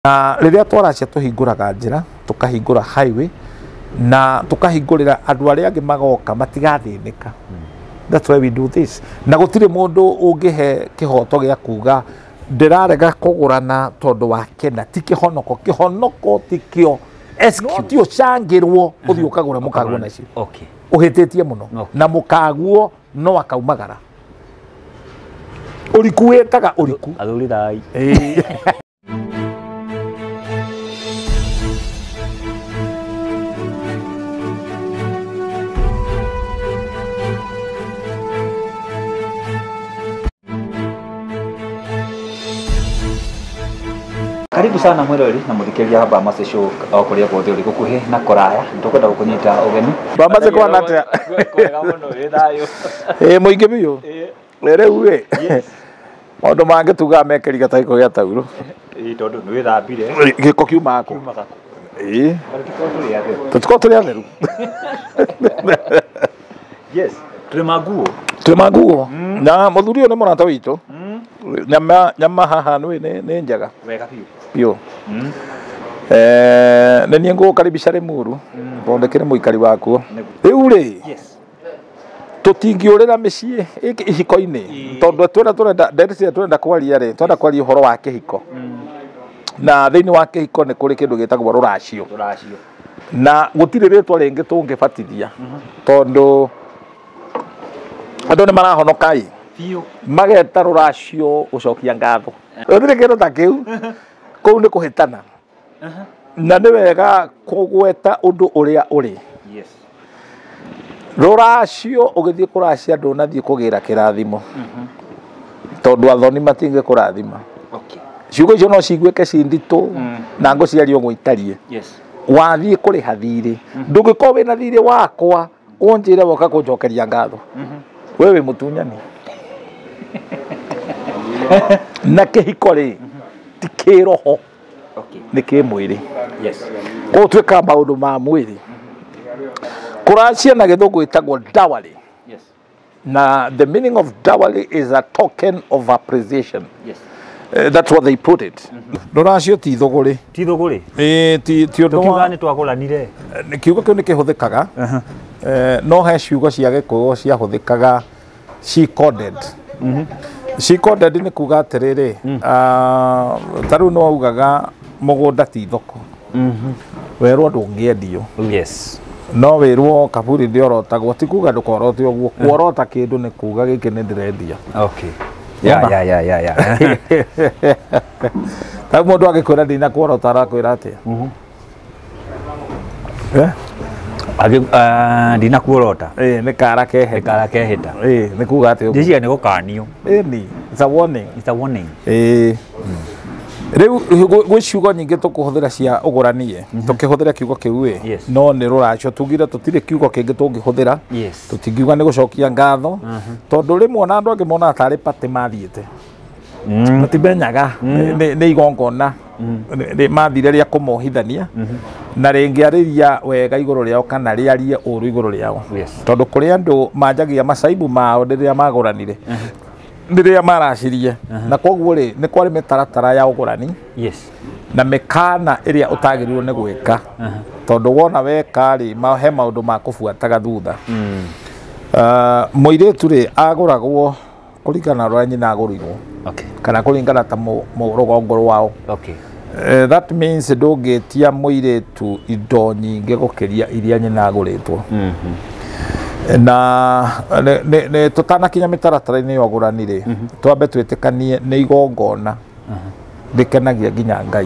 Na riria twaracia tuhinguraga njira tukahingura highway na tukahingurira andu aria angi magoka matigathinika. That's why we do this. Na gutire mundu ungihe kihoto gia kuga ndirarega kugurana tondu wa kena ti kihonoko tikio excuse ti ucangirwo uthi ukagura mukaguo nacio. Okay. Uhititie muno na mukaguo no akaumagara. Uriku wetaga uriku. Athuri thai. Karibu sana mwirori na muthikiria haba Mase Show okuria gothe uri gukuhi na koraya ndukwenda gukunyita ugeni Bamaze kwa natia kwega muno withayo muingi biyo riu maundu mangi tuga mekeri gataiko gia tauro tondu ni withambire giko kiuma ko tutiko turi atheru yes tumaguo na muthuri ni murata witu nyama haha ni njaga wega biyo na nie ngukaribisha Limuru thondekere muikari wakuo riu ri tutingiurira micii ihiko-ini tondu turenda kwaria ri turenda kwaria uhoro wa kihiko na thiini wa kihiko ni kuri kindu gitagwo ruracio na gutire ritwa ringi tungibatithia tondu andu ni marahonokai mageta ruracio ucokia ngatho uthire kindu ta kiu kou ni kuhitana na ni wega kugweta undu uria uri ruracio ugithie kuracia andu nathie kugira kirathimo tondu athoni matinge kurathima ciugo icio no ciguike cinditu na ngo ciario gwitarie wathie kuriha thiri ndungikorwo wina thiri wakwa unjire woka kunjokeria ngatho wewe mutunyani na kihiko ri ti kiroho ni kimwiri ko tweka maundu ma mwiri kuracia na githungu itagwo dowry na the meaning of dowry is a token of appreciation. That's what they put it. Ruracio ti thuguri ti undu wa ni twaguranire kiugo kiu ni kihuthikaga no he ciugo cia gikuyu cia huthikaga she coded she coded ni kuga atiriri taru no augaga mugunda ti thoko werwo ndungiendio no wirwo kaburi ndiorotagwo ti kuga ndukorote uguo kuorota kindu ni kuga giki ni ndirendia ya ta mundu agikwira ndina kuorota arakwira atia ndina kuorota ni kara kehita ni kuga atia ndiciga ni gukanio ni it's a warning riu gwi ciugo nyingi tukuhuthira cia uguranie tukihuthira kiugo kiu no ni ruracio tugire tutire kiugo kingi tungihuthira tutingiuga ni gucokia ngatho tondu rimwe na andu angi mona tari pati mathiete matimenyaga ni igongona mathire ria kumohithania na ringiariria wega iguru riao kana riarie uru iguru riao tondu kuri andu manjagia masaibu mao riria maguranire ndiria maracirie na koguo ri ni kwari mitaratara ya ugurani na mekana iria utagirirwo ni gwika tondu wona weka ri he maundu ma kubuataga thutha muiritu ri aguragwo kuringana na nyina agurirwo kana kuringana ta rugongo rwao that means ndungitia muiritu indo nyingi gukiria iria nyina aguritwo na ne tutanakinya mitaratara-ini ya ugurani ri twambe twitikanie ni igongona rikenagia nginya Ngai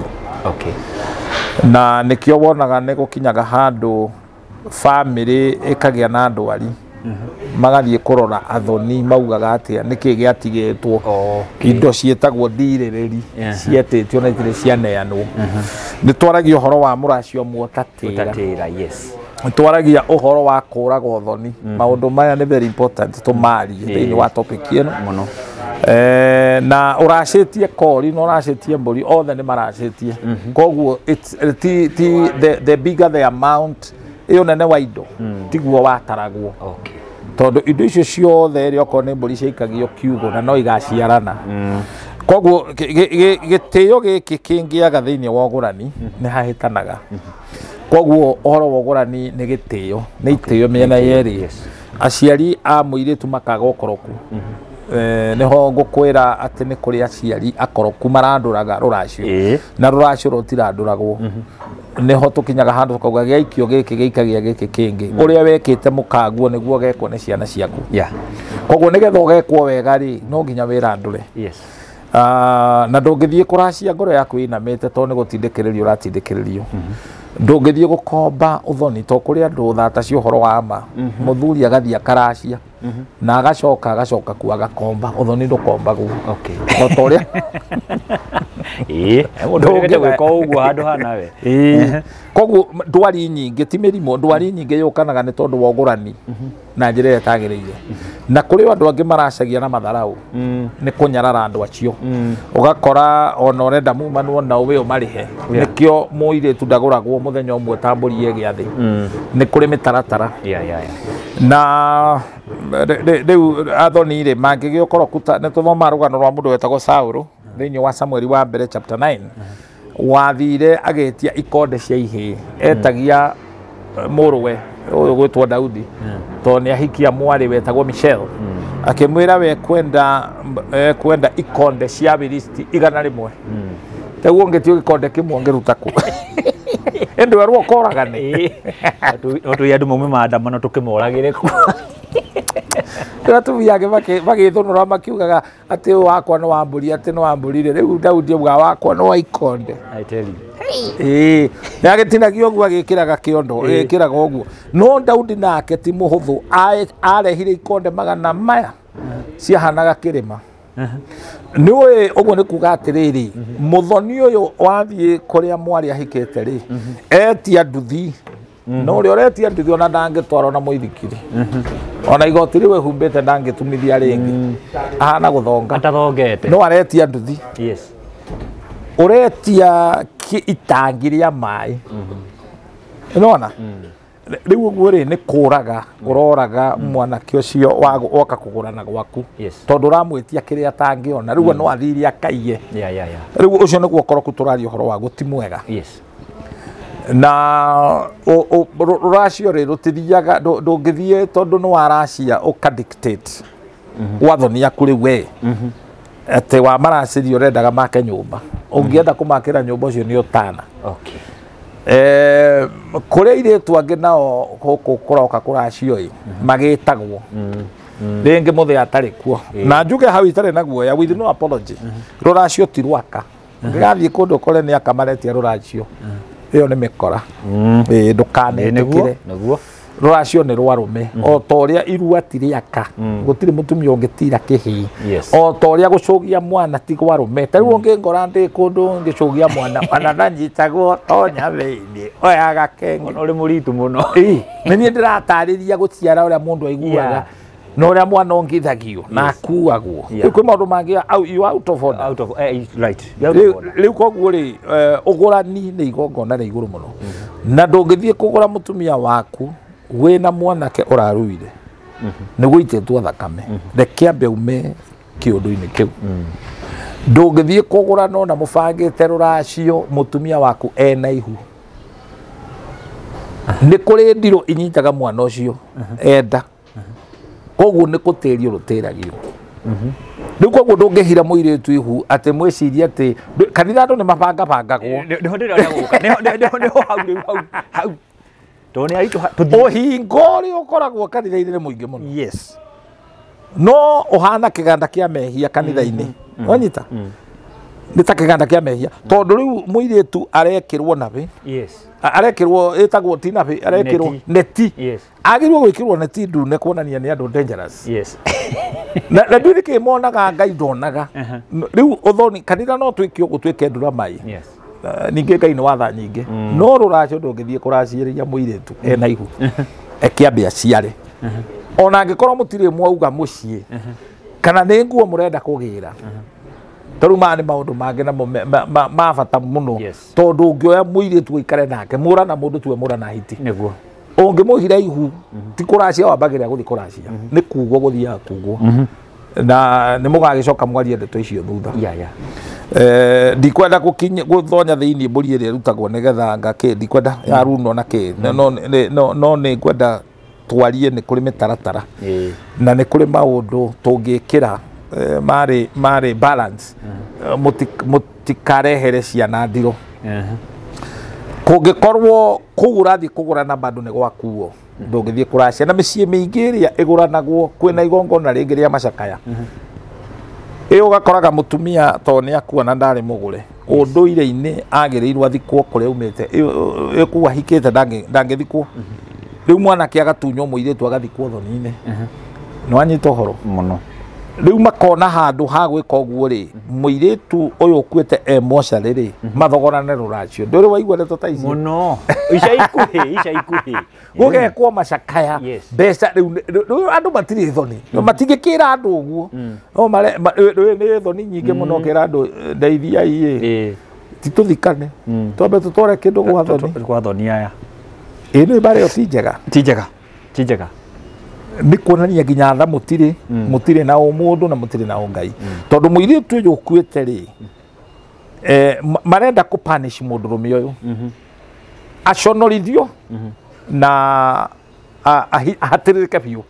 na nikio wonaga ni gukinyaga handu family ikagia na ndwari magathie kurora athoni maugaga atia niki giatigitwo indo cietagwo ndirereri cietitio na itire cianeanwo ni twaragia uhoro wa muracio muotatira twaragia uhoro wa kuragwo thoni maundu maya ni very important tumarie thiini wa topic ino muno na uracitie kori no uracitie mburi othe ni maracitie koguo the bigger the amount iyo nene wa indo tiguo wataragwo tondu indo icio ciothe ri okorwo ni mburi ciaikagio kiugo na no igaciarana koguo gitio giki kingiaga thiini wa ugurani ni hahitanaga koguo ohoro wa ugurani ni gitio ni itio miena yeri aciari a muiritu makaga ukoroku niho ngukwira ati ni kuri aciari akoroku maranduraga ruracio na ruracio rutiranduragwo niho tukinyaga handu tukauga giaikio giki giikagia giki kingi uria wekite mukanguo niguo gekwo ni ciana ciaku koguo nigetha ugekwo wega ri no nginya wirandure na ndungithie kuracia ngoro yaku inamite to ni gutindikiririo uratindikiririo ndungithie gukomba uthoni to kuri andu thata cio horo wa ma muthuri agathia karacia na agacoka ku agakomba uthoni ndukombagwo otoria ndungithie gwika uguo handu hanawe koguo ndwari nyingi ti mirimo ndwari nyingi yukanaga ni tondu wa ugurani na njira ĩrĩa ĩtagĩrĩire na kũrĩ andũ angĩ maracagia na matharau nĩ kũnyarara andũ acio ũgakora ona ũrenda mumanwo na ũwe ũmarĩhe nĩkĩo mũirĩtu ndagũragwo mũthenya ũmwe tambũrie gĩathĩ nĩ kũrĩ mĩtaratara na rĩu athoni-rĩ mangĩgĩokorwo nĩ tũthoma rũgano rwa mũndũ wetagwo Saũlũ thĩinĩ wa Samueli wa mbere chapter 9 wathire agĩtia ikonde cia ihĩ etagia mũrũwe ũyũ gwĩtwo Daudi to nĩ ahikia mwarĩ wetagwo Michelle akĩmwĩra we kwenda ikonde cia Filisti 100 teguo ũngĩtio gĩkonde kĩmwe ũngĩruta kũ ĩndũ erwo koragane otũ andũ maume maandamano tũkĩmoragĩre kũ Tuviage magĩthũnũra makiugaga atĩ wakwa nĩ wambũri atĩ nĩ wambũrire rĩu Daudi auga wakwa nĩ wa ikonde I tell you nĩ agĩtinagio ũguo agĩkĩraga kĩondo agĩkĩraga ũguo no Daudi nake ti mũhũthũ arehire ikonde magana maya ciahanaga kĩrĩma nĩũĩ ũguo nĩ kuga atĩrĩrĩ mũthoni ũyũ wathiĩ kũrĩa mwarĩ ahikĩte rĩ etia nduthi no ũrĩa ũretia nduthi ona ndangĩtwarwo na mũithikiri ona igoti rĩu ehumbĩte ndangĩtumithia rĩngĩ ahana gũthonga atathongete no aretia nduthi ũretia itangi rĩa maĩ nĩwona rĩu ũguo rĩ nĩ kũraga ũroraga mwanake ũcio woka kũgũrana gwaku tondũ ũramwĩtia kĩrĩa atangĩona rĩu no athire akaiye rĩu ũcio nĩguo ũkoroku tũraria ũhoro waguo ti mwega na rũracio rĩ rũtithiaga ndũngĩthiĩ tondũ nĩ waracia ũka-dictate wathoni yaku rĩu we atĩ wa maracĩria ũrendaga make nyũmba ũngĩenda kũmakĩra nyũmba ũcio nĩ ũtana kũrĩa airĩtu angĩ nao gũkũ kũroka kũracio magĩtagwo rĩngĩ mũthĩ atarĩ kuo na njuge hau itarĩ na guoya with no apology rũracio ti rwaka ngĩgathiĩ kũndũ kũrĩa nĩ akamaretia rũracio ĩyo nĩ mĩkora ndũkanetĩkĩre rũracio nĩ rwarume o ta ũrĩa irua ti rĩaka gũtirĩ mũtumia ũngĩtira kĩhĩ o ta ũrĩa gũcũgia mwana ti gwarume ta rĩu ũngĩngora ndĩ kũndũ ngĩcũgia mwana ona ndanyitagwo tonya thĩinĩ oyaga kenge ũrĩ mũritũ mũno nĩ niĩ ndĩratarĩria gũciara ũrĩa mũndũ aiguaga na ũrĩa mwana ongithagio na akuagwo kwĩ maũndũ mangĩ you out of order rĩu koguo rĩ ũgũrani nĩ igongona rĩa igũrũ mũno na ndũngĩthiĩ kũgũra mũtumia waku wĩna mwanake ũraruire nĩ gũitĩtwo thakame reke ambe ume kĩũndũ-inĩ kĩu ndũngĩthiĩ kũgũra no na mũbangĩte rũracio mũtumia waku ena ihu nĩ kũrĩ ndirũ inyitaga mwana ũcio enda koguo nĩ gũtĩrio rũtĩragio rĩu koguo ndũngĩhira mũirĩtu ihu atĩ mwĩcirie atĩ kanitha andũ nĩ mabangabangagwo nĩho hau ũhingo ũrĩa ũkoragwo kanitha-inĩ nĩ mũingĩ mũno no ũhana kĩganda kĩa mehia kanitha-inĩ wanyita nĩ ta kĩganda kĩa mehia tondũ rĩu mũirĩtu arekĩrwo nabe arekĩrwo ĩtagwo ti nabe arekĩrwo neti agĩrĩirwo gwĩkĩrwo neti ndune kuonania nĩ andũ dangerous na ndũĩ nĩkĩ monaga Ngai ndonaga rĩu ũthoni kanitha no twĩke ũguo twĩke nduramai ningĩ Ngai nĩ watha nyingĩ no rũracio ndũngĩthiĩ kũraciĩrĩria mũirĩtu ena ihu ekĩambe aciare ona angĩkorwo mũtirĩ mwauga mũciĩ kana nĩ nguo mũrenda kũgĩra tondũ maya nĩ maũndũ mangĩ namo ma bata mũno tondũ ũngĩoya mũirĩtu ũikare nake mũra na mũndũ tuwe mũra na hiti ũngĩmũhira ihu ti kũracia wambagĩrĩra gũthiĩ kũracia nĩ kugwo gũthiaga kugwo na nä må gagä mwarie ndeto icio thutha ndikwenda gå thonya thä inä mbå ri ä rä rutagwo nä getha ngakä ndikwenda yarunwo na kä no nä ngwenda twarie nä kå rä mä taratara na nä kå rä maå ndå tå ngä kä ra marä balance må tikarehere ciana ndirå kå ngä korwo kå u rathiä kå gå rana bandå nä gwakuo ndå ngä thiä kå racia na mä ciä mä ingä ä rä a ä gå ranagwo kwä na igongona rä ngä rä a macakaya ä å gakoraga må tumia tondå nä akuona ndarä må gå re å ndå ire-inä agä rä irwo athikwo kå rä a umä te ä kå ahikä te ndangä thikwo rä u mwanake agatunywo må irä tu agathikwo thoni-inä nä wanyita å horo rä u makona handå ha gwä ka å guo rä må irä tu å yå å kuä te mocarä rä mathogorane rå racio ndå rä waigua ndeto ta ici gå gekwo macakaya mbeca rä u andå matirä thoni matingä kä ra andå å guo nä thoni nyingä må no kä ra andå ndeithiai titå thikane twambe tå tware kä ndå gwa thoni aya ä nä mbarä ä yo ti njega nä kuonania nginya tha må tirä na å må ndå na må tirä na å ngai tondå må irä tu å yå å kuä te rä marenda kå punish må ndå rå me å yå aconorithio na ahatä rä ke biå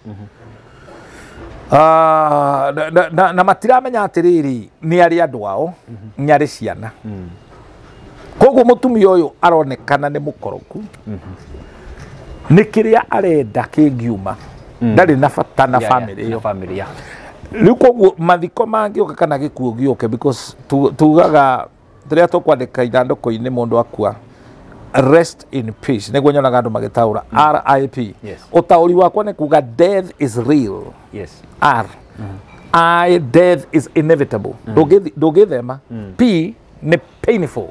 na matiramenya atä rä rä nä arä andå ao nä arä ciana koguo må tumia å yå aronekana nä må koroku nä kä rä a arenda kä ngiuma ndarä na bata na family yo rä u koguo mathiko mangä å ka kana gä kuo gä å ke because tugaga rä a tå kwandä ka ithandå inä må ndå akua rest in peace nä guo nyonaga andå magä taå ra RIP å taå ri wakwa nä kuga death is real death is inevitable ndå ngä thema P nä painful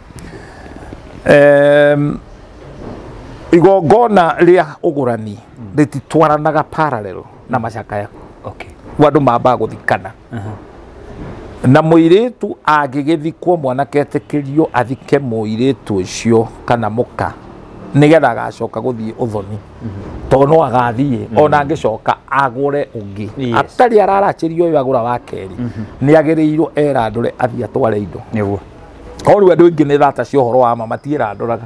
igongona rĩa ũgũrani rĩtitwaranaga parallel na macakaya andũ mambaga gũthikana na mũirĩtu angĩgĩthikwo mwanake etĩkĩrio athike mũirĩtu ũcio kana mũka nĩgetha agacoka gũthiĩ ũthoni tondũ no agathiĩ ona angĩcoka agũre ũngĩ atarĩ araracĩrio ũyũ agũra wa kerĩ nĩ agĩrĩirwo erandũre athiĩ atware indo korwo andũ aingĩ nĩ thata cia ũhoro wa ma matiĩrandũraga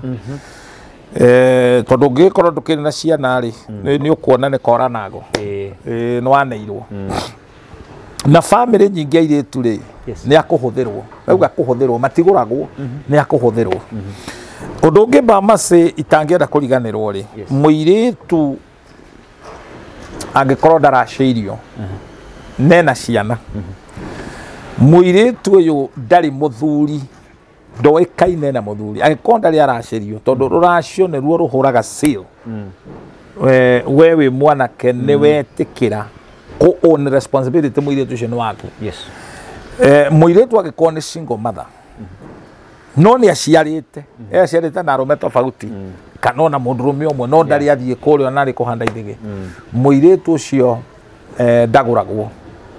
tondå ngä korwo ndå kä rä na ciana rä nä å kuona nä koranango nä waneirwo na bamĩrĩ nyingĩ airä tu rä nä akå hå thä rwo auga kå hå thä rwo matigå ragwo nä akå hå thä rwo å ndå å ngä mbamacä itangä enda kå riganä rwo rä må irä tu angä korwo ndaracä irio nena ciana må irä tu å yå ndarä må thuri ndoĩkaine na mũthuri angĩkorwo ndarĩ aracĩrio tondũ rũracio nĩruo rũhũraga seal we wĩ mwanake nĩ wetĩkĩra kũ own responsibility mũirĩtu ũcio nĩ waku mũirĩtu angĩkorwo nĩ single mother no nĩ aciarĩte aciarĩte na arũme tofauti kana ona mũndũrũme ũmwe no ndarĩ athiĩ kũrĩa narĩ kũhanda ithĩgĩ mũirĩtu ũcio ndagũragwo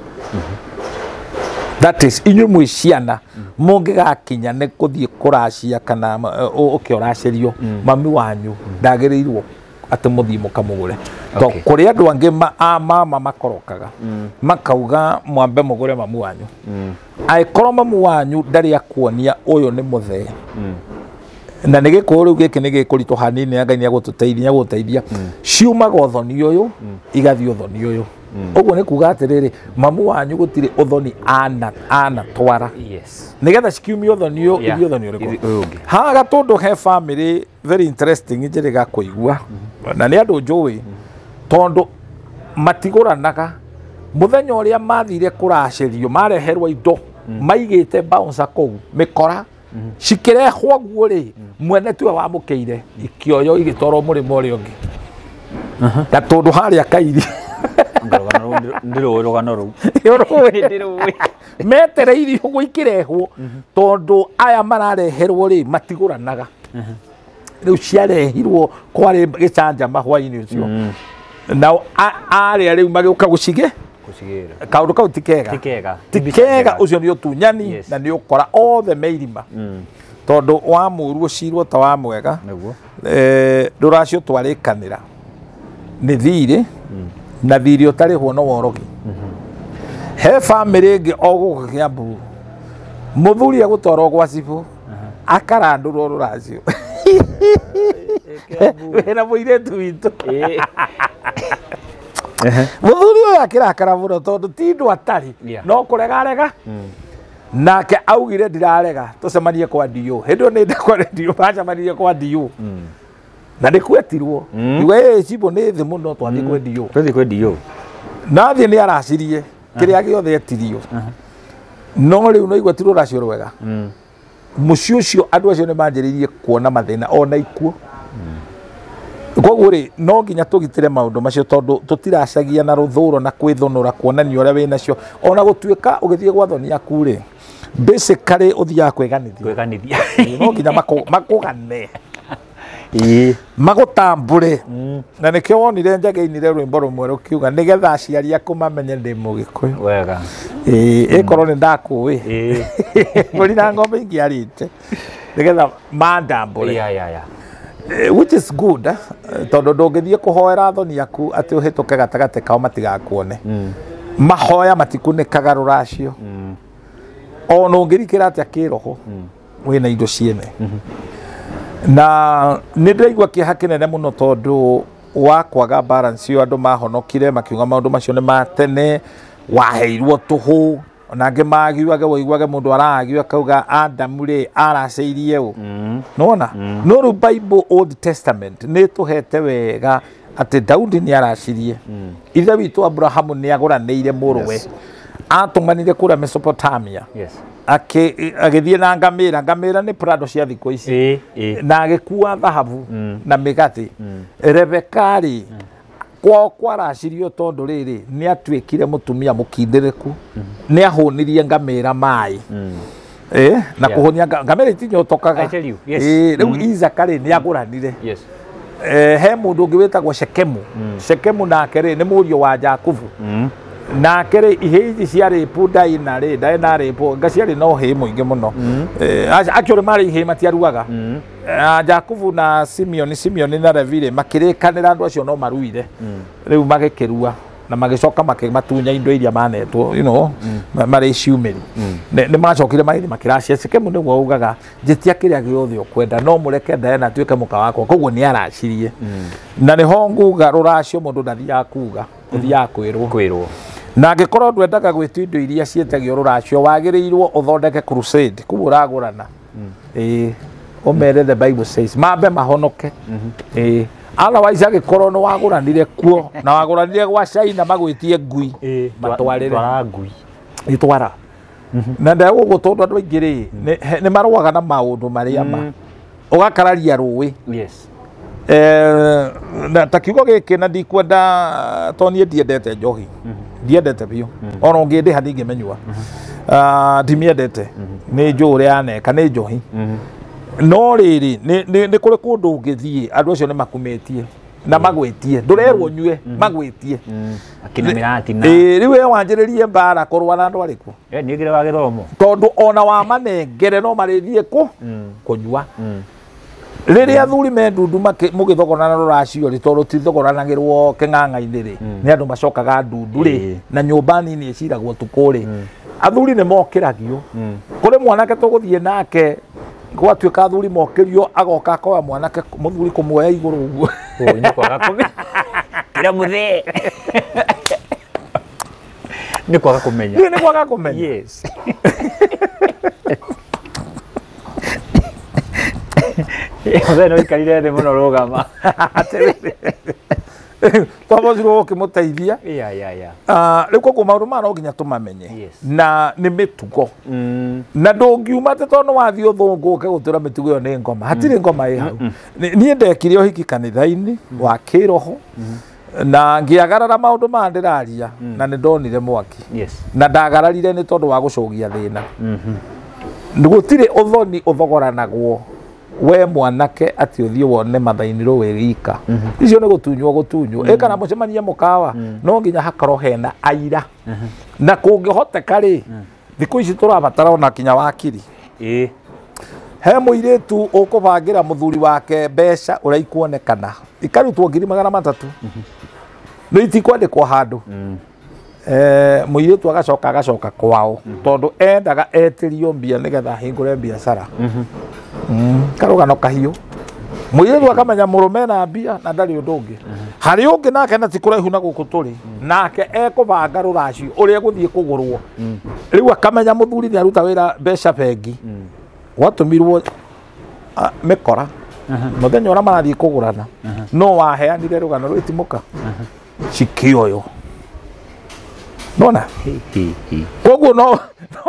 that is inyuĩ mwĩ ciana mũngĩgakinya nĩ gũthiĩ kũracia kana ũkĩoracĩrio mami wanyu ndagĩrĩirwo atĩ mũthiĩ mũkamũgũre tondũ kũrĩ andũ angĩ mama makorokaga makauga mwambe mũgũre mami wanyu angĩkorwo mami wanyu ndarĩ akuonia ũyũ nĩ mũthee na nĩ gĩkũyũ rĩu gĩkĩ nĩ gĩkũritũ hanini na Ngai nĩagũteithia ciumaga ũthoni ũyũ igathiĩ ũthoni ũyũ ũguo nĩ kuga atĩrĩrĩ mamu wanyu gũtirĩ ũthoni anatwara nĩgetha cikiumia ũthoni ũyũ ithiĩ ũthoni ũrĩkũ haha Gatũndũ he family very interesting njĩrĩga kũigua na nĩ andũ njũĩ tondũ matigũranaga mũthenya ũrĩa mathire kũracĩrio mareherwo indo maigĩte bouncer kũu mĩkora cikĩrehwo guo rĩ mwene tiwe wamũkĩire ikĩoyo igĩtwarwo mũrĩmo ũrĩa ũngĩ Gatũndũ harĩa kairi metereirio gwĩkĩrehwo tondũ aya marareherwo rĩ matigũranaga rĩu ciarehirwo kwarĩ gĩcanjama hwainĩ ũcio nao arĩa rĩu magĩũka gũcigĩ kaũndũ kau ti kega ũcio nĩ ũtunyani na nĩ ũkora othe me irima tondũ wa mũru ũcirwo ta wa mwega ndũracio twarĩkanĩra nĩ thirĩ na thirĩ ũtarĩhwo no worogi he family ngi oguko Kiambu muthuri agutwarwo gwa cibu akarandurwo ruracio wena muiretu witu muthuri uyu akirakara muno tondu tindu atari no kurega nake augire ndirarega tucemanie kwa dio hindu ni ndakwa dio bacemanirie kwa dio na ndikwetirwo iwe cibo ni thi muno twathie kwa dio nathie ni aracirie kiria giothe etirio no riu no igwetirwo racio rwega muci ucio andu acio ni manjiririe kuona mathina ona ikuo koguo ri no nginya tugitire maundu macio tondu tutiracagia na ruthuro na kwithonora kuonania uria winacio ona gutuika ugithie gwathoni yaku ri basically uthia kweganithia no nginya makugane magutambure na nikio wonire njageinire rwimbo rumwe rukiuga nigetha aciari aku mamenye ndi mugikuyu wega ikorwo ni ndakuwi muri na ngombe ingiarite nigetha mandambure which is good tondu ndungithie kuhoera thoni yaku ati uhituke gatagate kao matigakuone mahoya matikunikaga ruracio ona ungirikira ati akiroho wina indo ciene na nindiraigua kiha kinene muno tondu wa kwaga balance yo andu mahonokire makiuga maundu macio ni matene waheirwo tuhu onange magiuage woiguage mundu aragiu akauga Adamu ri araceirie u nona no ru Bible Old Testament ni tuhete wega ati Daudi ni aracirie ithe witu Abrahamu ni aguraniire muruwe atumanire kura Mesopotamia agithie na ngamira ni prado cia thiko ici na agikua thahabu na migati Rebeka ri kwaracirio tondu riri ni atwikire mutumia mukindiriku ni ahunirie ngamira mai na kuhonia ngamira itinyotokaga riu Isaka ri ni aguranire he mundu ungi witagwo Shekemu nake ri ni murio wa Jakubu nake ri ihiji ciari pudai na ri na ri po ngaciari no he muingi muno actually mari ihe matiaruaga Jakubu na Simeon na Levi makirikanira andu acio no maruire riu magikirua na magicoka makimatunya indo iria manetwo mari ciumeri ni macokire mairi makiracia Shekemu ni waugaga njitia kiria giothe ukwenda no mureke Diana tuike muka wakwa koguo ni aracirie na ni ho nguga ruracio mundu ndathia kuga uthia kwirwo na angikorwo ndwendaga gwitu indo iria cietagio ruracio wagirirwo uthondeke crusade kubu uragurana umere the Bible says mambe mahonoke otherwise agikorwo no waguranire kuo na waguranire gwa China magwitie ngui matwarire ngui itwara na ndago gutondu andu aingiri ni marwaga na maundu maria ma ugakararia ruwi na takiugo giki na ndikwenda toni ndiendete njohi ndiendete biu ona ngindi hani ngimenywa ndimiendete ni njure aneka ni njohi no riri ni kuri kundu ungithie andu acio ni makumetie na magwitie ndurerwo nyue magwitie akina mirati na riu we wanjiririe mbara kurwa na andu ariku ni ngire wa githomo tondu ona wa manengere no marithie kunyua riria athuri mendunduma mugithogorana ruracio ri tondu tithogoranagirwo king'ang'a-ini ri ni andu macokaga ndundu ri na nyumba nini iciragwo tukuri athuri ni mokiragio kuri mwanake tuguthie nake gwatuika athuri mokirio agoka akoya mwanake muthuri kumwoya iguru uguo ni kwaga kumenya kira muthe ni kwaga kumenya yes Muthe no ikarire thi muno rugama twabozirwo ukimuteithia riu koguo maundu ma no nginya tumamenye na ni mitugo na ndungiuma ati tondu wathie uthunguke gutira mitugo iyo ni ngoma hatiri ngoma i hau nie ndekire uhiki kanitha-ini wa kiroho na ngiagarara maundu ma ndiraria na ni ndonire mwaki na ndagararire ni tondu wa gucogia thina gutire uthoni uthogoranagwo we mwanake ati uthie wone mathainiro wirika icio ni gutunywo kana mucemania mukawa no nginya hakorwo hena aira na kungihoteka ri thiku ici turabatara ona kinya wakiri he muiritu ukubangira muthuri wake mbeca uria ikuonekana ikarutwo 300,000 no itikwandikwo handu muiritu agacoka kwao tondu endaga etirio mbia nigetha hingure biacara karugano kahiu muiritu akamenya murume na mbia na ndari undu ungi hari ungi nake na tikuraihu na guku turi nake ekubanga ruracio uria guthie kugurwo riu akamenya muthuri ni aruta wira mbeca bengi watumirwo mikora muthenya uria marathie kugurana no waheanire rugano rwitimuka cikioyo nona koguo no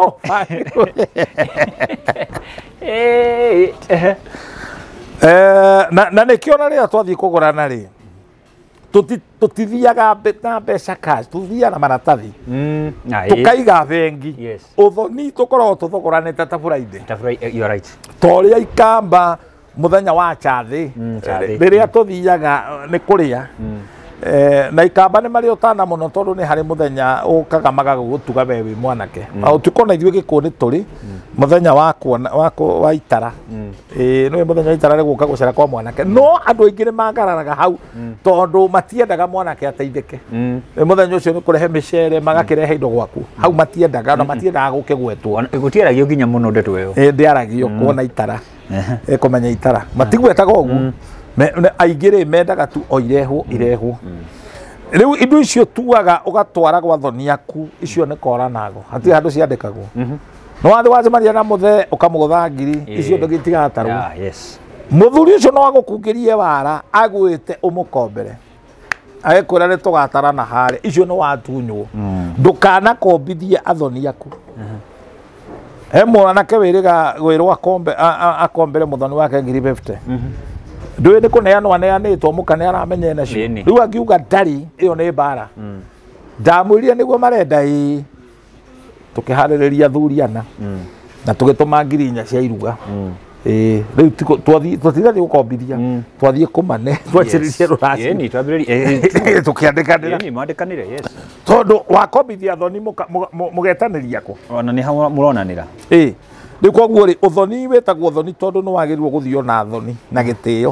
na nikio ria twathie kugurana ri tutithiaga na mbeca cash tuthiaga na maratathi tukaiga bengi uthoni tukoragwo tuthogoranite ta Friday you're right toria ikamba muthenya wa chathi riria tuthiaga ni kuria na ikamba ni mari utana muno tondu ni hari muthenya ukaga magaga gutuga we wi mwanake au tukona ithuĩ gĩkũni turi muthenya wa itara no muthenya wa itara ri guka gucera kwa mwanake no andu aingĩ ni magararaga hau tondu matiendaga mwanake ateithĩke muthenya ũcio ni kurehe mĩcere magakirehe indo gwaku hau matiendaga na matiendaga gukĩgwetwo gutiaragio nginya muno ndeto ĩyo ndiaragio kuona itara kumenya itara matigwetaga ũguo aingĩ rĩ mendaga tu o irehwo riu indo icio tuaga ugatwara gwa thoni yaku icio ni koranago hatirĩ handũ ciandĩkagwo no wathi wacemania na muthe ukamũgũtha ngiri icio ndũgĩtigatarwo muthuri ũcio no agũkungĩrie wara agwĩte ũmũkombere agĩkwĩra nĩ tũgatarana harĩa icio nĩ watunywo ndũkanakombithie athoni yaku he mwanake wĩrĩga gwĩrwo akombere muthoni wake ngiri 50 ndũĩ nĩ kũneanwo aneanĩtwo mũka nĩ aramenya nacio rĩu angiuga ndari ĩyo nĩ mbara ndamwĩrire nĩguo marenda tũkĩharĩrĩria thuriana na tũgĩtũma ngiri 4 cia iruga rĩu tũtigathiĩ gũkombithia twathiĩ kũmane twacĩrĩrie rũracio tũkĩandĩkanĩra tondũ wakombithia thoni mũgetanĩria kũ ona nĩ mũronanĩra rĩu koguo rĩ ũthoni wĩtagwo thoni tondũ nĩ wagĩrĩirwo gũthio na thoni na gĩtĩo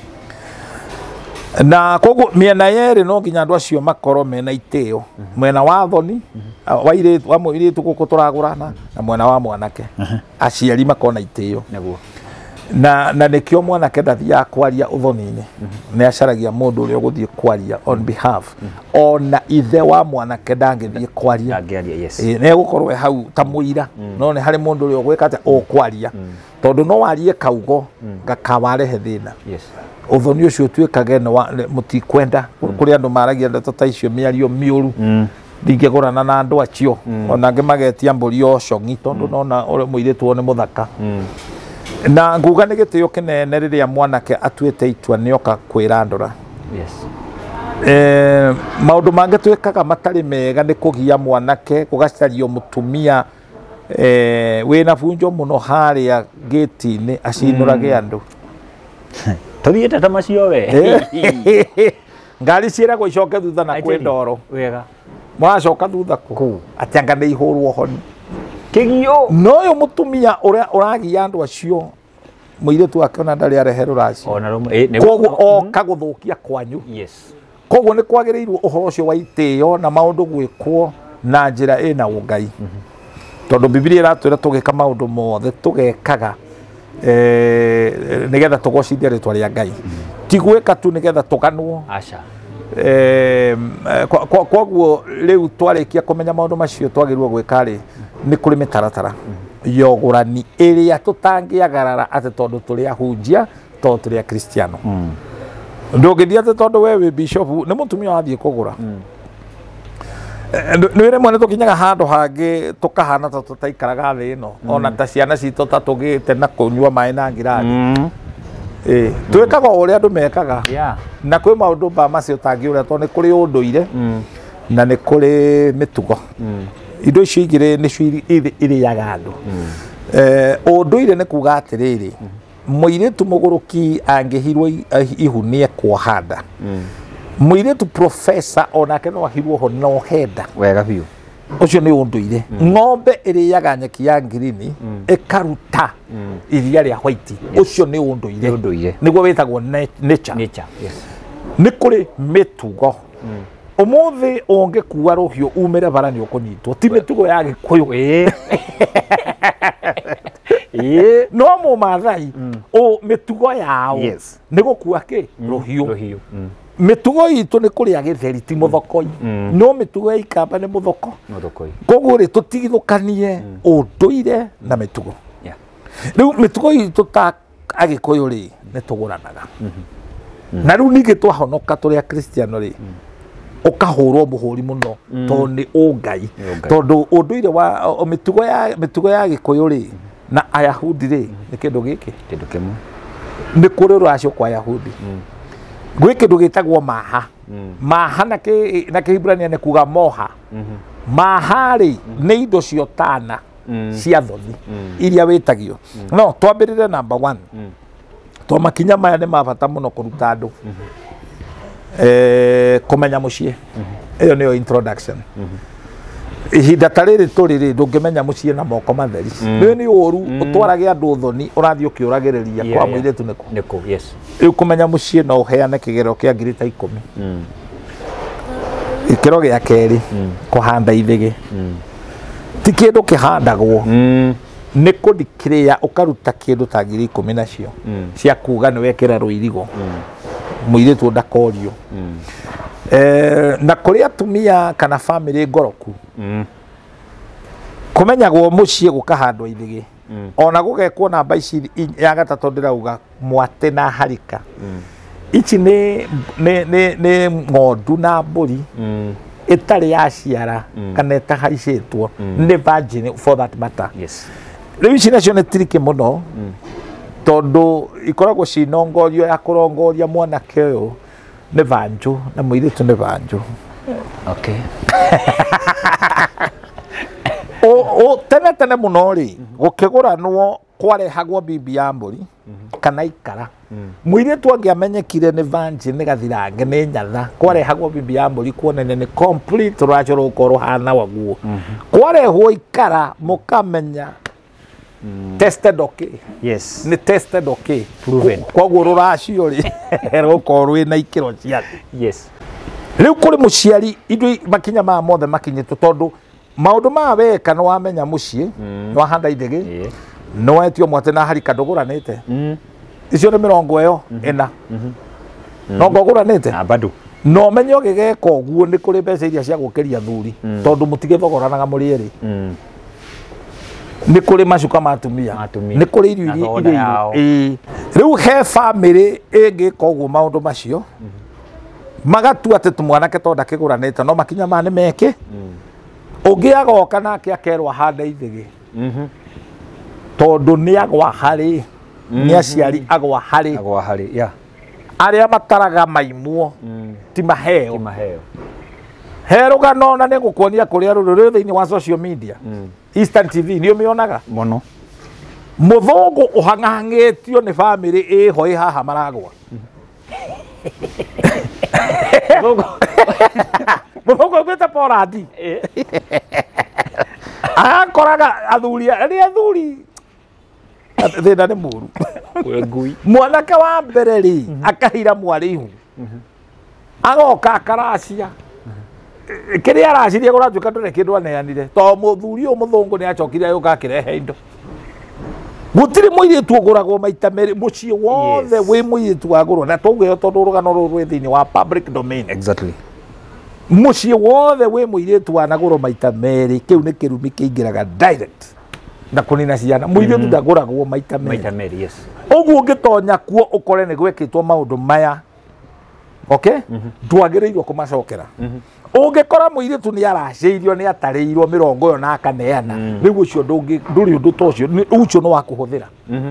na koguo mĩena yerĩ no nginya andũ acio makorwo mena itĩo mwena wa thoni wa mũirĩtu gũkũ tũragũrana na mwena wa mwanake aciari makona itĩo na nĩkĩo mwanake ndathiaga kwaria ũthoni-inĩ nĩ acaragia mũndũ ũrĩa ũgũthiĩ kwaria on behalf ona ithe wa mwanake ndangĩthiĩ kwaria nĩ egũkorwo hau ta mũira no nĩ harĩ mũndũ ũrĩa ũgwĩka atĩ ũkwaria tondũ no warie kaugo gakawarehe thĩna ũthoni ũcio ũtuĩkage mũtikwenda kũrĩ andũ maragia ndeto ta icio mĩario mĩũru ndingĩgũrana na andũ acio ona angĩ magetia mbũri o cong'i tondũ nona ũrĩa mũirĩtu nĩ mũthaka na nguga nĩ gĩtĩo kĩnene rĩrĩa mwanake atuĩte itua nĩoka kwĩrandũra maũndũ mangĩ twĩkaga matarĩ mega nĩ kũgia mwanake gũgacario mũtumia wĩna bunjo mũno harĩa gĩti-inĩ acinũrage andũ tũthiĩte ta macio we ngari ciĩragwo icoke thutha na kwĩ ndoro wega mwacoka thutha kũ atĩ anga nĩ ihũrwo honi kĩgio no ũyũ mũtumia ũrĩa ũragia andũ acio mũirĩtu wake ona ndarĩ arehe rũracio koguo oka gũthũkia kwanyu koguo nĩ kwagĩrĩirwo ũhoro ũcio wa itĩo na maũndũ gwĩkwo na njĩra ĩna ũngai tondũ Biblia ĩratwĩra tũgĩka maũndũ mothe tũgekaga nĩgetha tũgocithie rĩtwa rĩa Ngai ti gwĩka tu nĩgetha tũganwo koguo rĩu twarĩkia kũmenya maũndũ macio twagĩrĩirwo gwĩka rĩ nĩ kũrĩ mĩtaratara ya ũgũrani ĩrĩa tũtangĩagarara atĩ tondũ tũrĩ ahunjia tondũ tũrĩ akristiano ndũngĩthiĩ atĩ tondũ we wĩ bishop nĩ mũtumia wathiĩ kũgũra nĩ rĩmwe nĩ tũkinyaga handũ hangĩ tũkahana ta tũtaikaraga thĩ ĩno ona ta ciana citũ ta tũgĩte na kũnyua maĩ na ngirathi twĩkaga o ũrĩa andũ mekaga na kwĩ maũndũ macio ũtangĩũrĩa tondũ nĩ kũrĩ ũndũire na nĩ kũrĩ mĩtugo indo icio igĩrĩ nĩcio irĩaga andũ ũndũire nĩ kuga atĩrĩrĩ mũirĩtu mũgũrũki angĩhirwo ihu nĩ ekũhanda mũirĩtu professor onake no ahirwo ho no henda wega biũ ucio nĩ ũndũire ng'ombe ĩrĩaga nyeki ya ngirini ĩkaruta iria rĩa white ucio nĩ ũndũire nĩguo wĩtagwo nature nĩ kũrĩ mĩtugo umuthi ungikuwa ruhiu umire bara ni ukunyitwo ti mitugo ya Gikuyu no mu Maathai o mitugo yao ni gukua ki ruhiu mitugo itu ni kuria githeri ti muthokoi no mitugo ya Ikamba ni muthokoi koguo ri tutigithukanie unduire na mitugo riu mitugo itu ta Agikuyu ri ni tuguranaga na riu ningi twahonoka turi a Kristiano ri ukahurwo muhuri muno to ni ungai tondu unduire wa mitugo ya Gikuyu ri na Ayahudi ri ni kindu giki kindu kimwe ni kuri ruracio kwa Ayahudi gwä kä ndå gä tagwo maha maha na kä Hibrania nä kuga moha maha rä nä indo ciotana cia thothi iria wä tagio no twambä rä re number 1 to makinya maya nä mabata må no kå ruta andå kå menya må ciä ä yo nä yo introduction ihinda ta rä rä tå rä rä ndå ngä menya må ciä na moko matheri nä nä å ru å twarage andå thoni å rathiä å kä å ragä rä ria kwa må irä tu nä kå rä u kå menya må ciä no å heane kä gero kä a ngiri ta 10 kä ro gä a kerä kå handa ithä gä ti kä ndå kä handagwo nä kå ndikä å karuta kä ndå ta ngiri 10 nacio cia kuga nä wekä ra rå irigo må irä tu ndakorio na kuri atumia kana family ngoroku kumenyagwo muciĩ gukahandwo ithigi ona gugekwo namba ici ya gatatu ndirauga mwate na harika ici ni ng'ondu na mburi itari yaciara kana itahaicĩtwo ni virgin for that matter rĩu ici nacio nĩ tiriki mũno tondu ikoragwo cinongorio ya kũrongoria mwanake ũyũ nĩ vanju na mũirĩtu nĩ vanju okay tene mũno rĩ gũkĩgũranwo kwarehagwo bibi ya mbũri kana ikara mũirĩtu angĩamenyekire nĩ vanji nĩ gathirange nĩ nyatha kwarehagwo bibi ya mbũri kuonania nĩ complete rũracio rũgũkorwo rũhana waguo kwarehwo ikara mũkamenya tested okay yes ni tested okay proven koguo ruracio ri ruko rwina ikiro cia yes riu kuri muciari indo makinya ma mothe makinyitwo tondu maundu ma weka no wamenya mucii no handa ithigi no etio mwate na harika nduguranite icio ni mirongo eyo ena no nguguranite bado no menyo gigeka uguo ni kuri mbeca iria cia gukiria thuri tondu mutige thogoranaga muri eri ni kuri macuka matumia ni kuri irio irio riu he family ingika uguo maundu macio magatua ati tumwanake tonda kiguranite no makinya mane meke ungi agoka nake akerwa handa ithigi tondu ni agwa hari ni aciari agwa hari ya aria mataraga maimuo ti maheo herugano na nigukuonia kuria ruru thiini wa social media Eastern TV ni umionaga mono muthungu uhang'ang'itio ni family iho haha maragwa muthungu gwita Polandi akoraga athuri thina ni muru mwanake wa mbere ri akahira mwarihu agoka akaracia kiri aracirie gurajuka ndore kindu aneanire to muthuri o muthungu ni acokire yuka akirehe indo gutiri muiritu uguragwo maita meri mucii wothe wi muiritu agurwo na tongeo tondu rugano ruru thiini wa public domain exactly mucii wothe wi muiritu anagurwo maita meri kiu ni kirumi kiingiraga direct na kunina ciana muiritu ndaguragwo maita meri yes uguo ungitonya kuo ukore ni gwekitwo maundu maya okay ndwagirirwo kumacokera ungikora muiritu ni araceirio ni atareirio mirongo yo na akaneana riu ucio nduri undu tocio ucio no wakuhuthira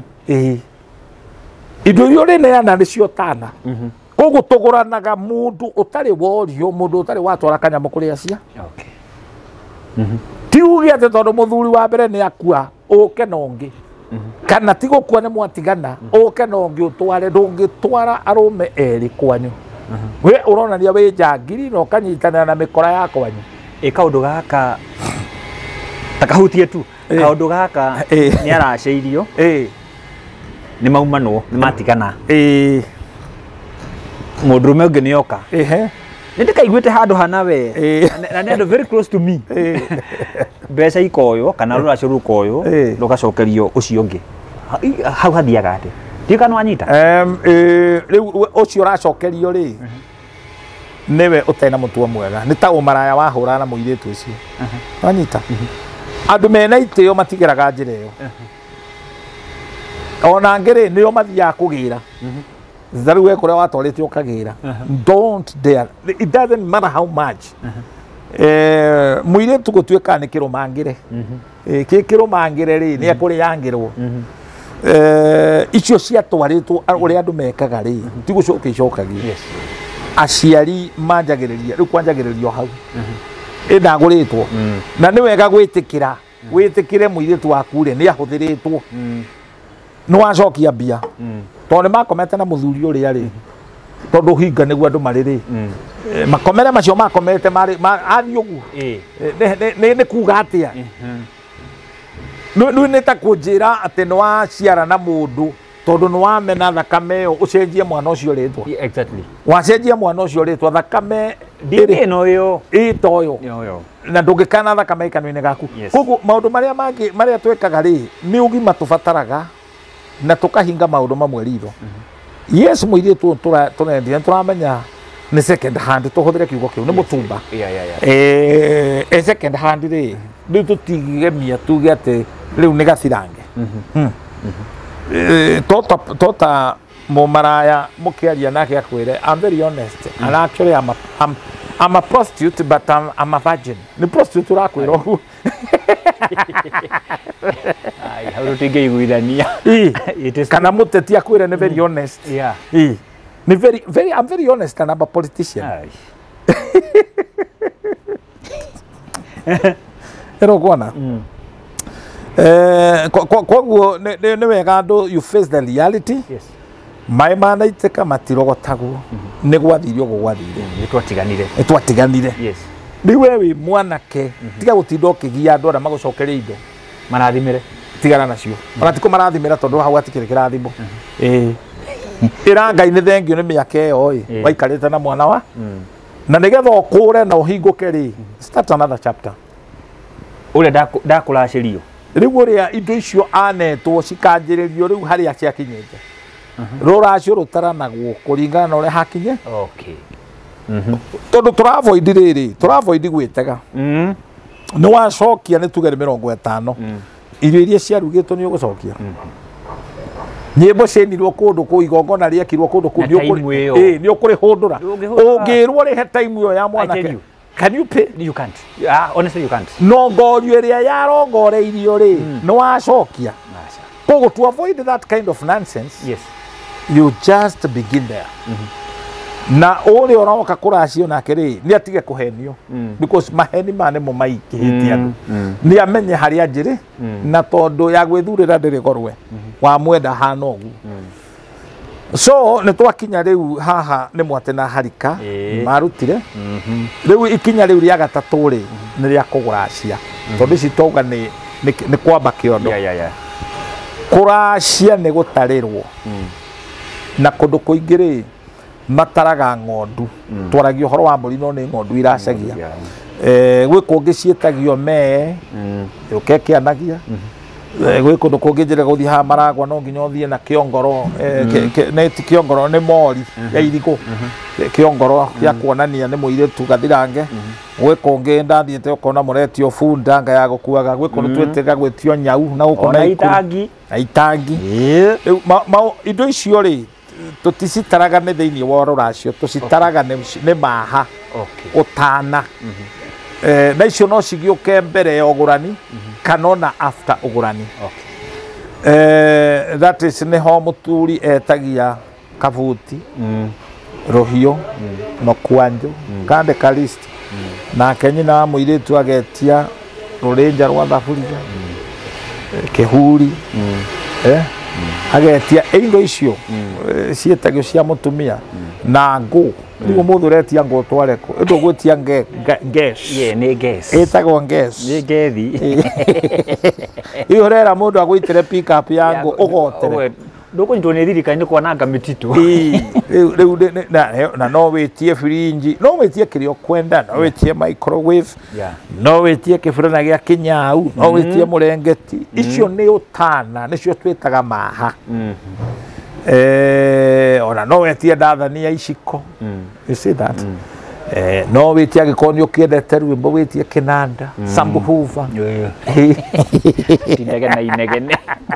indo irio ri neana ni cio tana koguo tuguranaga mundu utari worio mundu utari watwara kanyamu kuri acia okay tiuge ati tondu muthuri wa mbere ni akua uke nongi kana tigukua ni mwatigana uke nongi utware ndungitwara arume eri kwanyu we uronania we jangiri no kanyitana na mikora ya kwanyu kaundu gaka takahutie tu kaundu gaka ni araceirio ni maumano ni matigana mundurume ungi nioka Nindikaiguite handu hanawe na nĩ andũ very close to me mbeca ikoyo kana rũracio rũkoyo rũgacokerio ũcio ũngĩ hau hathiaga atĩ ndika no anyita rĩu ũcio ũracokerio rĩ niwe ũtena mũtuo mwega nĩ ta ũmaraya wahũra na mũirĩtu ũcio anyita andũ mena itĩo matigeraga njĩra ĩyo ona ngĩrĩ nĩo mathiaga kũgĩra Zaru we kore watwarĩte ũkagĩra don't dare, it doesn't matter how much mũirĩtu gũtuĩka nĩ kĩrũmangĩre kĩrũmangĩre rĩ nĩ ekũrĩangĩrwo icio ciatwarĩtwo ũrĩa andũ mekaga rĩ ti gũcoka icokagio aciari manjagĩrĩria rĩu kwanjagĩrĩrio hau ndagũrĩtwo na nĩ wega gwĩtĩkĩra wĩtĩkĩre mũirĩtu waku rĩ nĩ ahũthĩrĩtwo nĩ wacokia mbia tondũ makomete na mũthuri ũrĩa rĩ tondũ hinga nĩguo andũ marĩ rĩ makomere macio makomete marĩ athiĩ ũguo nĩ kuga atĩa nĩ ta kũnjĩra atĩ nĩ waciara na mũndũ tondũ nĩ wamena thakame ĩyo ũcenjie mwana ũcio rĩtwa wacenjia mwana ũcio rĩtwa thakame ĩtoyo na ndũngĩkana thakame kanua-inĩ gaku koguo maũndũ marĩa mangĩ marĩa twĩkaga rĩ nĩ ũgima tũbataraga na tukahinga maundu mamwe ritho yes mũirĩtu tũrendia tũramenya nĩ second hand tũhũthĩre kiugo kĩu nĩ mũtumba second hand rĩ rĩu tũtigemia tuge atĩ rĩu nĩ gathirange tota mũmaraya mũkĩaria nake akwĩre I'm very honest and actually I'm a prostitute but I'm a virgin nĩ prostitute ũrakwĩra ũguo hau tũtingĩiguithania kana mũteti akwĩre nĩ very honest nĩ very I'm very honest and I'm a politician kuona koguo nĩ wega andũ you face the reality maĩ manaitĩka matirogotagwo nĩ gwathirio gũgwathire nĩ twatiganire rĩu we wĩ mwanake tiga gũtinda ũkĩgia andũ arĩa magũcokeria indo marathimĩre tigana nacio ona tikũ marathimĩra tondũ hau hatikĩrĩ kĩrathimo ĩra Ngai nĩ thengio nĩ mĩaka ĩyo waikarĩte na mwana wa na nĩgetha ũkũre na ũhingũke rĩ start another chapter ũrĩa ndakũracĩrio rĩu ũrĩa indo icio anetwo cikanjĩrĩrio rĩu harĩa ciakinyĩte rũracio rũtaranagwo kũringana na ũrĩa hakinye tondũ tũravoid rĩrĩ tũravoid gwĩtega nĩ wacokia nĩ tuge nĩ 50 irio iria ciarugĩtwo nĩ ũgũcokia nyĩmbo cienirwo kũndũ kũu igongona rĩekirwo kũndũ kũu nĩ ũkũrĩhũndũra ũngĩrwo rĩhe time ĩyo ya mwanake can you pay? You can't. Honestly you can't. No ngorio ĩrĩa yarongoreirio rĩ nĩ wacokia koguo to avoid that kind of nonsense you just begin there na ũrĩa ũroka kũracio nake rĩ nĩ atige kũhenio because maheni ma nĩmo maingĩhĩte andũ nĩ amenye harĩa njĩrĩ na tondũ ya gwĩthurĩra ndĩrĩ gorwe wa mwenda hana ũguo so nĩ twakinya rĩu haha nĩ mwate na harika marutire rĩu ikinya rĩu rĩa gatatũ rĩ nĩ rĩa kũgũracia tondũ ici twauga nĩ kwamba kĩondo kũracia nĩ gũtarĩrwo na kũndũ kũingĩ rĩ mataraga ng'ondu twaragia ũhoro wa mbũri no nĩ ng'ondu iracagia gwĩ kũngĩ ciĩtagio mee ũkekĩanagia gwĩ kũndũ kũngĩ njĩra gũthiĩ haha Maragwa no nginya ũthiĩ na kĩongoro neti kĩongoro nĩ mori ya irigũ kĩongoro gĩa kuonania nĩ mũirĩtu gathirange gwĩ kũngĩ ndathiĩte ũkona mũretio bunda nga ya gũkuaga gwĩ kũndũ twĩtĩga gwĩtio nyau na gũkũ na itangi indo icio rĩ tũticitaraga nĩ thĩinĩ wa rũracio tũcitaraga nĩ maha ũtana na icio no cigĩũke mbere ya ũgũrani kana ona after ũgũrani that is nĩho mũturi etagia kabuti rũhiũ mũkwanjũ kandĩka list nake nyina wa mũirĩtu agetia rũrĩnja rwa thaburia kĩhuri agetia indo icio ciĩtagio cia mũtumia na ngũ rĩu mũndũ ũretia ngũ tware kũ ĩndũ gwĩtia nges nĩ nges ĩtagwo nges nĩ ngethi iyo rera mũndũ agũitĩre pick up ya ngũ ũgotere ndoko ntone thirika ni kwananga mititu riu na no witie fringe no witie kirio kwenda no witie microwave no witie kifurana gia kinyau no witie murengeti icio ni utana nicio twitaga maha ona no witie ndathani ya iciko you see that no witie gikonio kiendete rwimbo witie kinanda sambuhuva tindege na inegene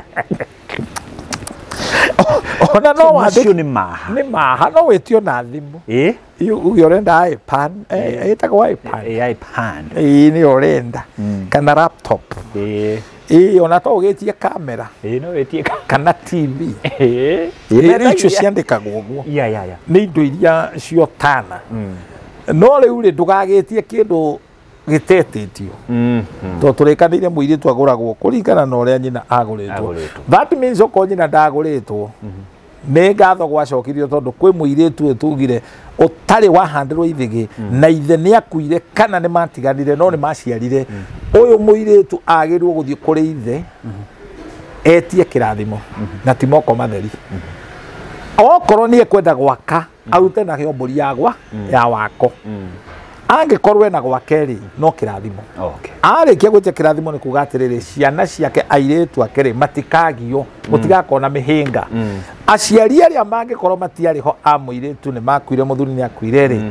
ona no wathi ni maha no witio na thimu urenda iPad etagwo iPad ni urenda kana laptop ona to ugetie kamera no wetie kana TV icio ciandikagwo guo ni indo iria cio tana no riu ri ndugagetie kindu gitetitio to turekanire muiri twaguragwo kuringana na uria nyina aguritwo that means oko nyina ndaguritwo ne gatho gwacokirio tondu kwi muiri tu tugire utari wahandirwo ithigi na ithe ni akuire kana ni matiganire no ni maciarire uyu muiri tu agirwo guthie kuri ithe etie kirathimo na timoko matheri okorwo ni ekwenda gwaka arute na hioburi yagwa ya wako angikorwo na gwakeri no kirathimo arikia gwitia kirathimo ni kugatirire ciana ciake airetu akere matikagio mutigakona mihinga aciari aria mangikorwo matiariho amuiretu ni makuire muthuri ni akuire ri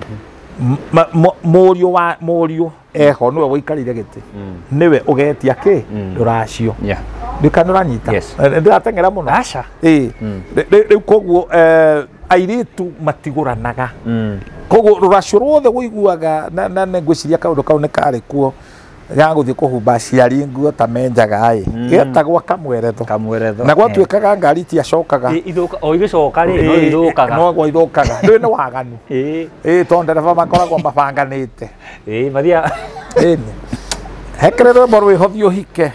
morio eho niwe wikarire giti niwe ugetia ki ruracio ndikanuranyita ndiratengera muno aca riu koguo airetu matiguranaga koguo ruracio rwothe guiguaga na ngwiciria kaundu kau ni kari kuo gaguthie kuhumba ciari nguo ta menjaga getagwa kamweretho na gwatuikaga ngari ti acokaga o igicoka ri no ithukaga no gwa ithukaga ndu ni waganu to ndereba makoragwo mabanganite mathia hekerero mbo rwihothio hike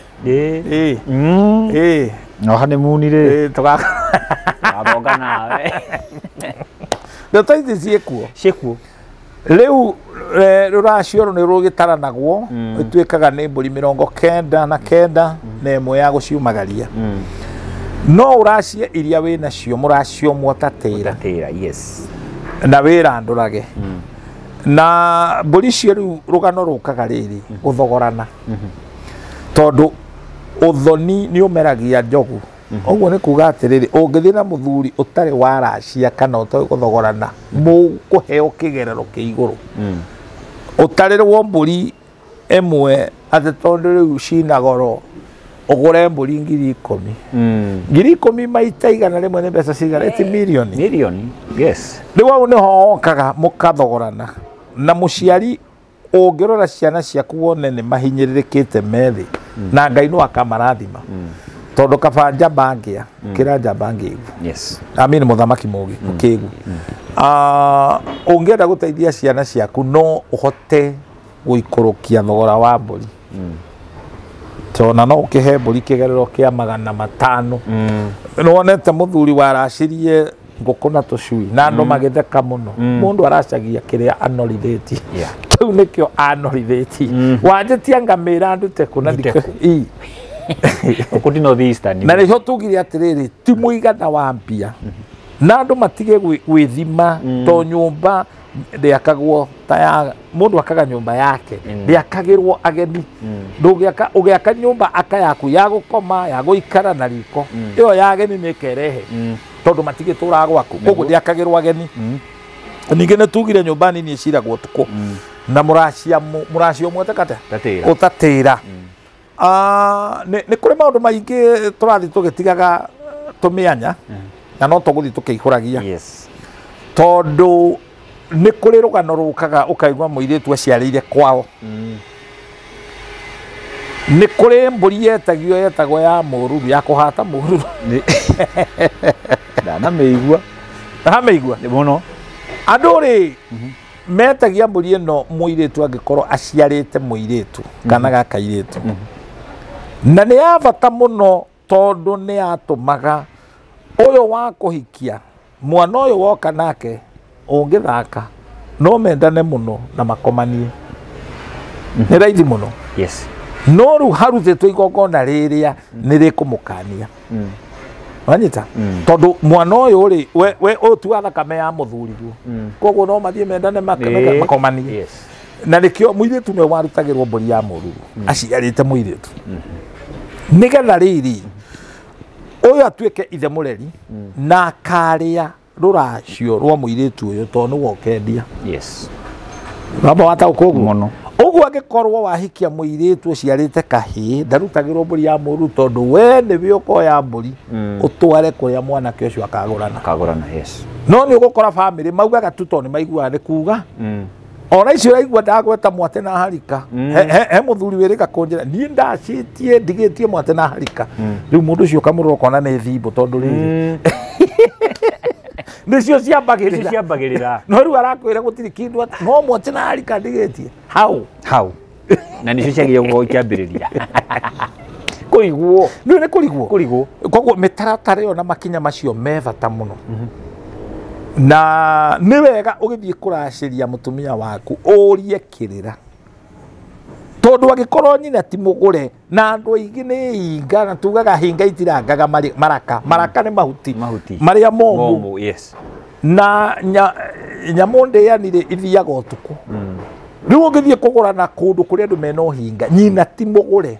no honeymoon ri tugathonga nawe ndotaithi ciekuo riu ruracio ni rugitaranagwo itwikaga ni mburi 99 na imwe ya guciumagaria no uracie iria wina cio muracio mwatatira na wirandurage na mburi cio riu rugano rukaga riri guthogorana tondu uthoni ni umeragia njogu ogwo ni kuga atiriri ungithie na muthuri utari waracia kana utoe guthogorana mukuheo kigerero kiiguru utarirwo mburi emwe ati tondu riu cina goro ugure mburi 10,000 maita igana rimwe ni mbeca cigana eti milioni riu niho okaga mukathogorana na muciari ungirora ciana ciaku wone ni mahinyiririkite methi na Ngai no akamarathima tondu kaba njambangia kira njambangia amini muthamaki mugi mukigu ungienda guteithia ciana ciaku no uhote guikurukia thogora wa mburi tona no ukihe mburi kigerero kia 500 no wonete muthuri waracirie nguku na tucui na andu magitheka muno mundu aracagia kiria anorithetie kiu nikio anorithetie wanjitia ngamira ndute kuna ndike okuti no thistani na riho tugire atiriri ti muigana wa mbia na andu matige gwithima to nyumba ndiakagwo ta ya mundu akaga nyumba yake ndiakagirwo ageni ndugiaka ugiaka nyumba akayaku ya gukoma ya guikara na riko iyo ya ageni nikerehe tondu matige tura gwaku koguo ndiakagirwo ageni ninge ne tugire nyumba nini iciragwo tuko na muracio mwetekate utatira ni kuri maundu maingi turathi tugitigaga tumianya na no tuguthi tukihuragia tondu ni kuri rugano rukaga ukaigwa muiritu aciarire kwao ni kuri mburi yetagwo ya mururu ya kuhata mururu na meigua ni muno andu ri metagia mburi ino muiritu angikorwo aciarite muiritu kana gakairitu na ni avata muno tondu ni atumaga uyo wa kuhikia mwana uyo woka nake ungithaka no mendane muno na makomanie ni raithi muno no ru haruthetwo igongona riria ni rikumukania wanyita tondu mwana uyu ri we utua thakame ya muthuririo koguo no mathie mendane makomanie na nikio muiritu ni warutagirwo mburi ya mururu aciarite muiritu nigetha riri uyu atuike ithe mureri na karia ruracio rwa muiritu uyu tondu wokendia baba wata koguo mono uguo angikorwo wahikia muiritu uciarite kahi ndarutagirwo mburi ya mururu tondu we ni biuko ya mburi utware kuria mwanake ucio akagurana no ni ugukora family maugaga tu tondu maiguaga ni kuga ona icio raigua ndagweta mwate na harika he muthuri wirika kunjira ni ndacitie ndigitie mwate na harika riu mundu ucio kamurwo kona ni thimbo tondu riri nicio ciambagirira no riu arakwira gutiri kindu no mwate na harika ndigitie how na nicio ciagiye gukiambiriria kuriguo ni kuriguo koguo mitaratara yo na makinya macio mebata muno na ni wega ugithie kuraciria mutumia waku urie kirira tondu agikorwo nyina ti mugure na andu aingi ni inga na tugaga hinga itirangaga maraka ni mahuti maria momu na nyamunde yanire ithiaga utuku riu ugithie kugura na kundu kuria andu mena hinga nyina ti mugure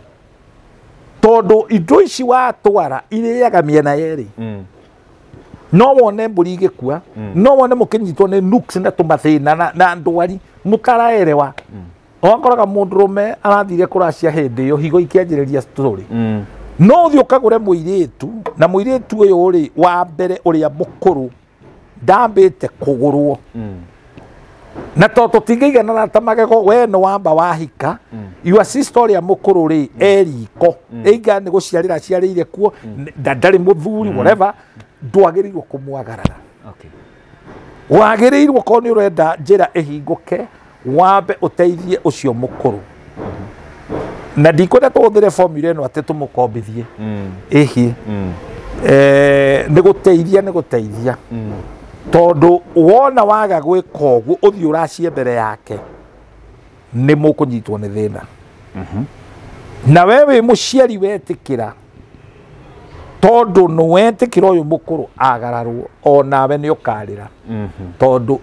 tondu indo ici watwara iriaga miena yeri no wone mburi igikua no wone mukinyitwo ni nuks na tumathina na ndwari mutaraerewa okoraga mundurume arathire kuracia hindi yo higo ikianjiriria story no uthio kagure muiritu na muiritu uyu ri wa mbere uria mukuru ndambite kugurwo na toto tingiigana na tamagego we no wamba wahika your sister ya mukuru ri eriko eiga ni guciarira ciarire kuo ndari muthuri whatever ndwagirirwo kumwagarara wagirirwo ko ni urenda njira ihinguke wambe uteithie ucio mukuru na ndikwenda tuhuthire formula ino ati tumukombithie ihi ni guteithia tondu wona waga gwika uguo uthii uracie mbere yake ni mukunyitwo ni thina na wewe muciari wetikira tondu no wetikira uyu mukuru agararwo onawe ni ukarira tondu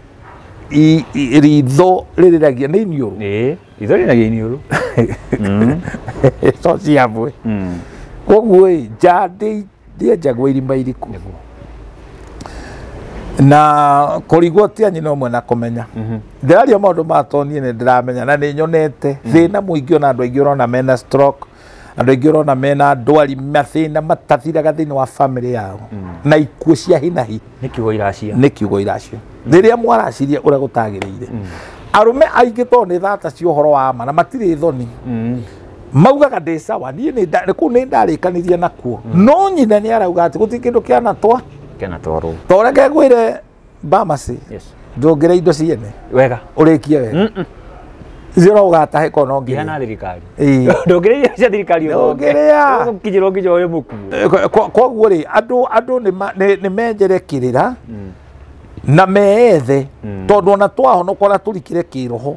ritho ririragia ni iniuru ritho ririragia iniuru so ciabwe koguo njandi ndienjagwo irima iriku na kurigwo ti anyi no mwe na kumenya ndiraria maundu matonie ni ndiramenya na ni nyonete thina muingi ona andu aingi urona mena stroke andu aingi urona mena ndwari mathina matathiraga thiini wa family yao na ikuo cia hinahi ni kiugo iracio riria mwaraciria uria gutagiriire arume aingi to ni thata cia uhoro wa ma na matiri thoni maugaga ndi sawa ni ku ni ndarikaniria nakuo no nyina ni arauga ati guti kindu kiana twarwo toreke gwire bamasi ndungire indo ciene wega urikie wega zero ugatahe kono ngi hana thirikari ndungire indo cia thirikari ndungiria kijiro ngijo uyu muku koguo ri andu ni menjere kirira na meethe tondu ona twahonokora turikire kiroho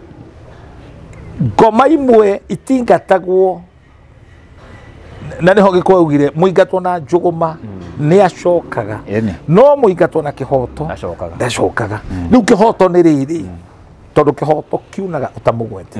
ngoma imwe itingatagwo na niho gikwaugire muingatwo na njuguma ni acokaga no muingatwo na kihoto ndacokaga riu kihoto ni riri tondu kihoto kiunaga utamugwete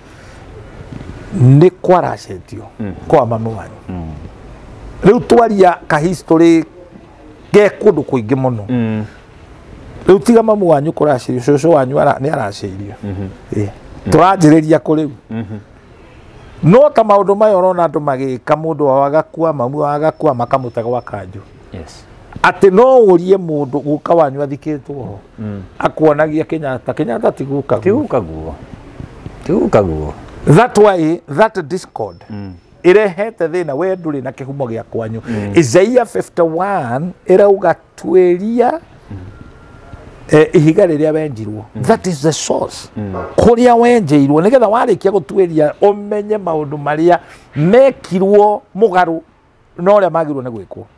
ni kwaracetio kwa mamu wanyu riu twaria ka history ge kundu kuingi muno riu tiga mamu wanyu kuracirio cucu wanyu ni aracirio turanjiriria kuriu no ta maundu mayo rona andu magika mundu wagakua mamu wagakua makamutega wa kanju ati no urie mundu guka wanyu athikitwo akuonagia Kenyatta tigukaguo that way that discord irehete thina we nduri na kihumo gia kwanyu Isaiah 51 irauga tweria ihiga riria wenjirwo that is the source kuria wenjeirwo nigetha warikia gutweria umenye maundu maria mekirwo mugaru no ria magirwo ni gwikwo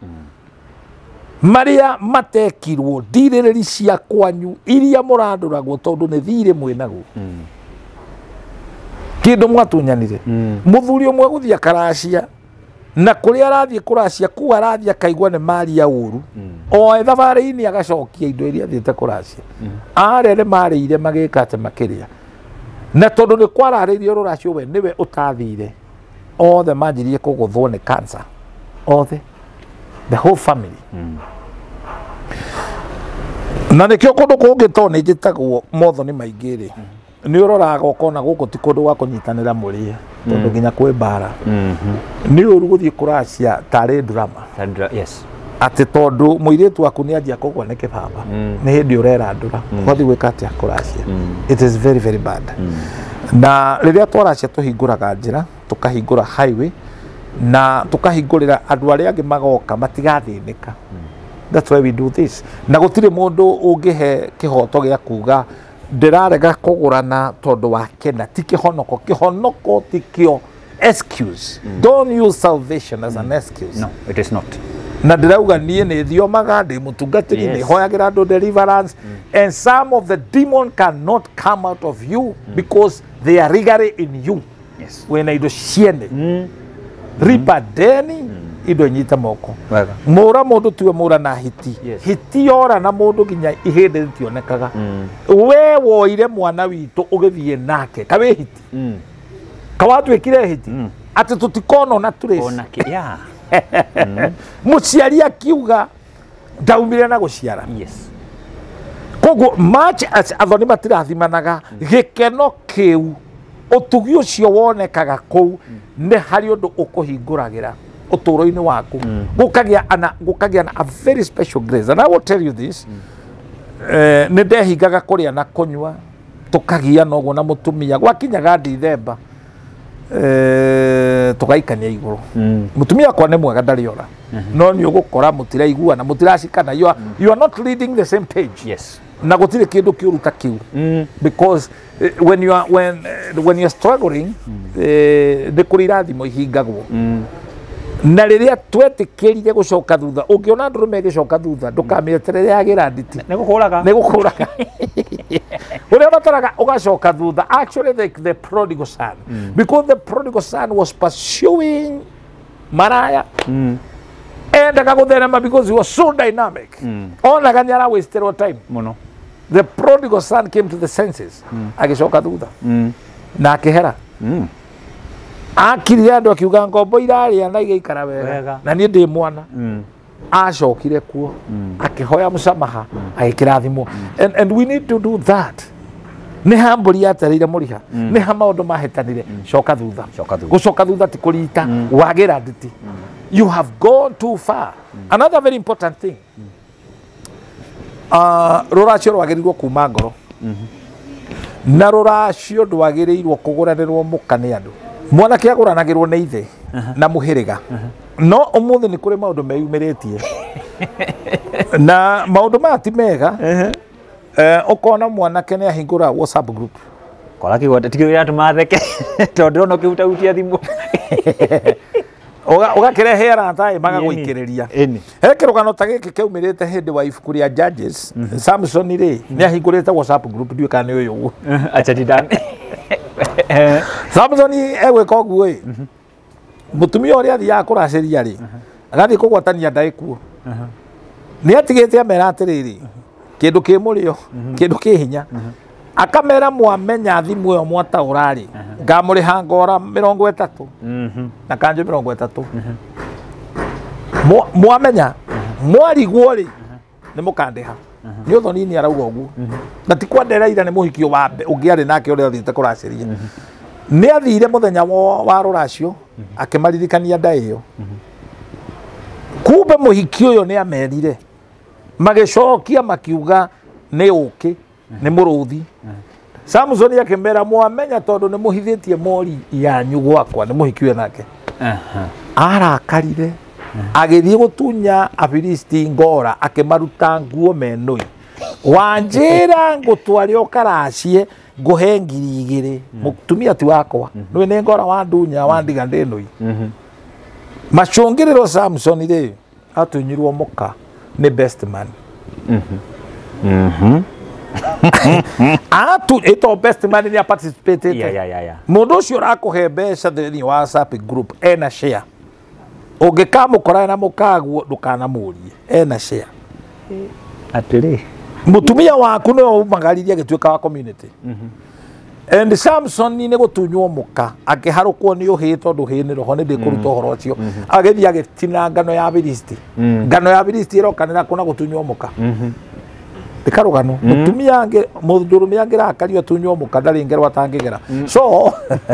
maria matekirwo ndiriri cia kwanyu iria muranduragwo tondu ni thire mwinagu kindu mwatunyanire muthuri umwe guthia karacia na kuria arathie kuracia ku arathie akaigua ne mari ya uru o ethabari-ini agacokia indo iria thiete kuracia arere marire magikate makiria na tondu ni kwararirio ruracio we niwe utathire othe manjirie kuguthwo ni cancer othe the whole family na nikio kundu kungi to ni njitagwo motho ni maingiri ni uroraga ukona guku ti kundu gwa kunyitanira murie tondu nginya kwi bara ni uru guthie kuracia tari drama yes ati tondu muiritu waku ni anjia kugwa ni kibaba ni hindi urera ndura kwathi gwika atia kuracia it is very very bad na riria twaracia tuhinguraga njira tukahingura highway na tukahingurira andu aria angi magoka matigathinika that's why we do this na gutire mundu ungihe kihoto gia kuga ndirarega kugurana tondu wa kena ti kihonoko tikio excuse don't use salvation as an excuse no it is not na ndirauga nie ni thiomaga ndi mutungatiri ni hoyagira andu deliverance and some of the demon cannot come out of you because they are rigare in you yes when ido ciene ripa deni ido nyita moko mura mundu tiwe mura na hiti hiti ora na mundu ginya ihinde tionekaga we woire mwana witu ugithie nake kawe hiti kawatu ekire hiti ati tutikono na trace onake ya muciari akiuga ndaumire na guciara yes koguo match as athoni matirathimanaga gikeno kiu utugi ucio wonekaga kou ne hari undu ukuhinguragira uturo-ini waku gukagia na a very special grace and I will tell you this ne ndehingaga kuria na kunywa tukagia noguo na mutumia gwakinyaga December tugaikania iguru mutumia kwa ne mwega ndariora no ni ugukora mutiraiguana mutiracikana you are not reading the same page yes na gutire kindu kiuruta kiu because when you are struggling de kurirathimo ihingagwo na riria twetikirire gucoka thutha ungiona ndurume gicoka thutha ndukamieterere yagira nditi negukuraga uria bataraga ugacoka thutha actually the prodigal son because the prodigal son was pursuing maraya and akagutherema because he was so dynamic onaga ni ara wasted time muno the prodigal son came to the senses agicoka thutha na akihera akirire andu akiuga ngombo iraria na igaikara wega na nie ndi mwana acokire kuo akihoya musamaha agikirathimo and we need to do that ni hamburi atarire muriha ni ha maundu mahetanire coka thutha gucoka thutha ti kurita wagira nditi you have gone too far another very important thing ruracio rwagirirwo kuma ngoro na ruracio ndwagirirwo kuguranirwo mukane andu mwana kia guranagirwo ni ithe na muhiriga no umuthi ni kuri maundu meyumiritie na maundu mati mega ukona mwana kene ahingura WhatsApp group kora kigote tikira tumatheke tondu no kiutautia thimu ugakirehe arata magagwikiriria he kirugano ta giki keumirite hindi wa ibuku ria Judges Samson ri ni ahingurite WhatsApp group ndiwe kana ni uyu acha didani Samson egwika oguo mutumia uria athia kuraciria ri agathi kugwatania ndaikuo ni atigite amera atiriri kindu ki murio kindu ki hinya akamera mwamenya thimu yo mwata urari ngamuriha ngora 30 na kanjo 30 mwamenya mwarigwo ri ni mukandiha ni uthoni ni arauga uguo na ti kwandereira ni muhikio wa ungiari nake uria athite kuraciria ni athire muthenya wa ruracio akimaririkania nda iyo kumbe muhikio uyo ni amerire magicokia makiuga ni uki ni muruthi Samson akimera mwamenya tondu ni muhithitie mori yanyu gwakwa ni muhikiwe nake arakarire agithie gutunya Afilisti ngora akimaruta nguo menui wanjira ngutwari ukaracie nguhe ngiri igiri mutumia ti wakwa niwe ni ngora wa ndunya wandiga ndinui macungiriro Samson ri atunyirwo muka ni best man ito best man ni participated yeah mundu ucio rakuhe mbeca thini wa WhatsApp group ena share Ũngĩkamũkora na mũkaguo ndũkanamũrie ena share atĩrĩ mũtumia waku nĩwe umagaririe agĩtuĩka wa community and Samson nĩ gũtunywo mũka akĩharũkwo nĩ ũhĩ tondũ hĩ nĩ roho nĩ ndĩkũruta ũhoro ũcio agĩthiĩ agĩtina ngano ya Filisti ngano ya Filisti ĩrokanĩra kũna gũtunywo mũka ikarugano mutumia ange mũndũrũme angĩrakario tunywo mũka ndarĩ ngero atangĩgera so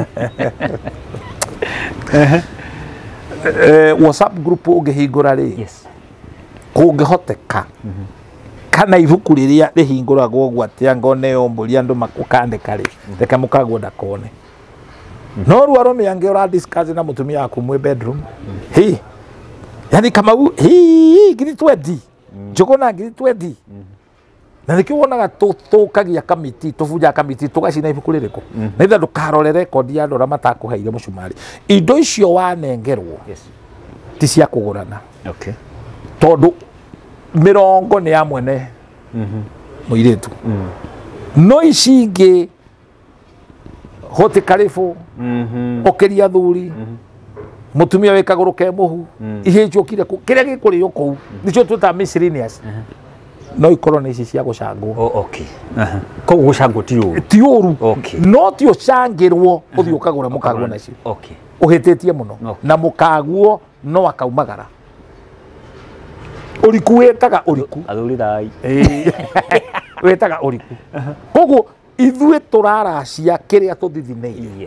WhatsApp group ũngĩhingũra rĩ yes kũngĩhoteka kana ibuku rĩrĩa rĩhingũragwo ũguo atĩa ngone yombũria andũ makandĩka rĩ reke mũkaguo ndakone no rĩu arũme angĩ ũra discuss na mũtumia waku mwĩ bedroom hi yani kama hi ngiri 20 njũgũna ngiri 20 na nĩkĩo wonaga tũkagia kamiti tũbunja kamiti tũgacina ibuku rĩrĩkũ nĩgetha ndũkarore rekondi ya andũ arĩa matakũheire mũcumari indo icio wanengerwo ti cia kũgũrana tondũ mĩrongo nĩ ya mwene mũirĩtu no ici ingĩ hoti karĩbũ ũkĩria thuri mũtumia wĩ kagũrũ ke mũhu ihĩnjũkire kĩrĩa gĩkũrĩo kũu nĩcio twĩtaga miscellaneous no ikorwo nĩ ici cia gũcangwo koguo gũcangwo ti ũru no ti ũcangĩrwo ũthiĩ ũkagũra mũkaguo nacio ũhĩtĩtie mũno na mũkaguo no akaumagara ũriku wĩtaga ũriku athuri thai wĩtaga ũriku koguo ithuĩ tũraracia kĩrĩa tũthithinĩire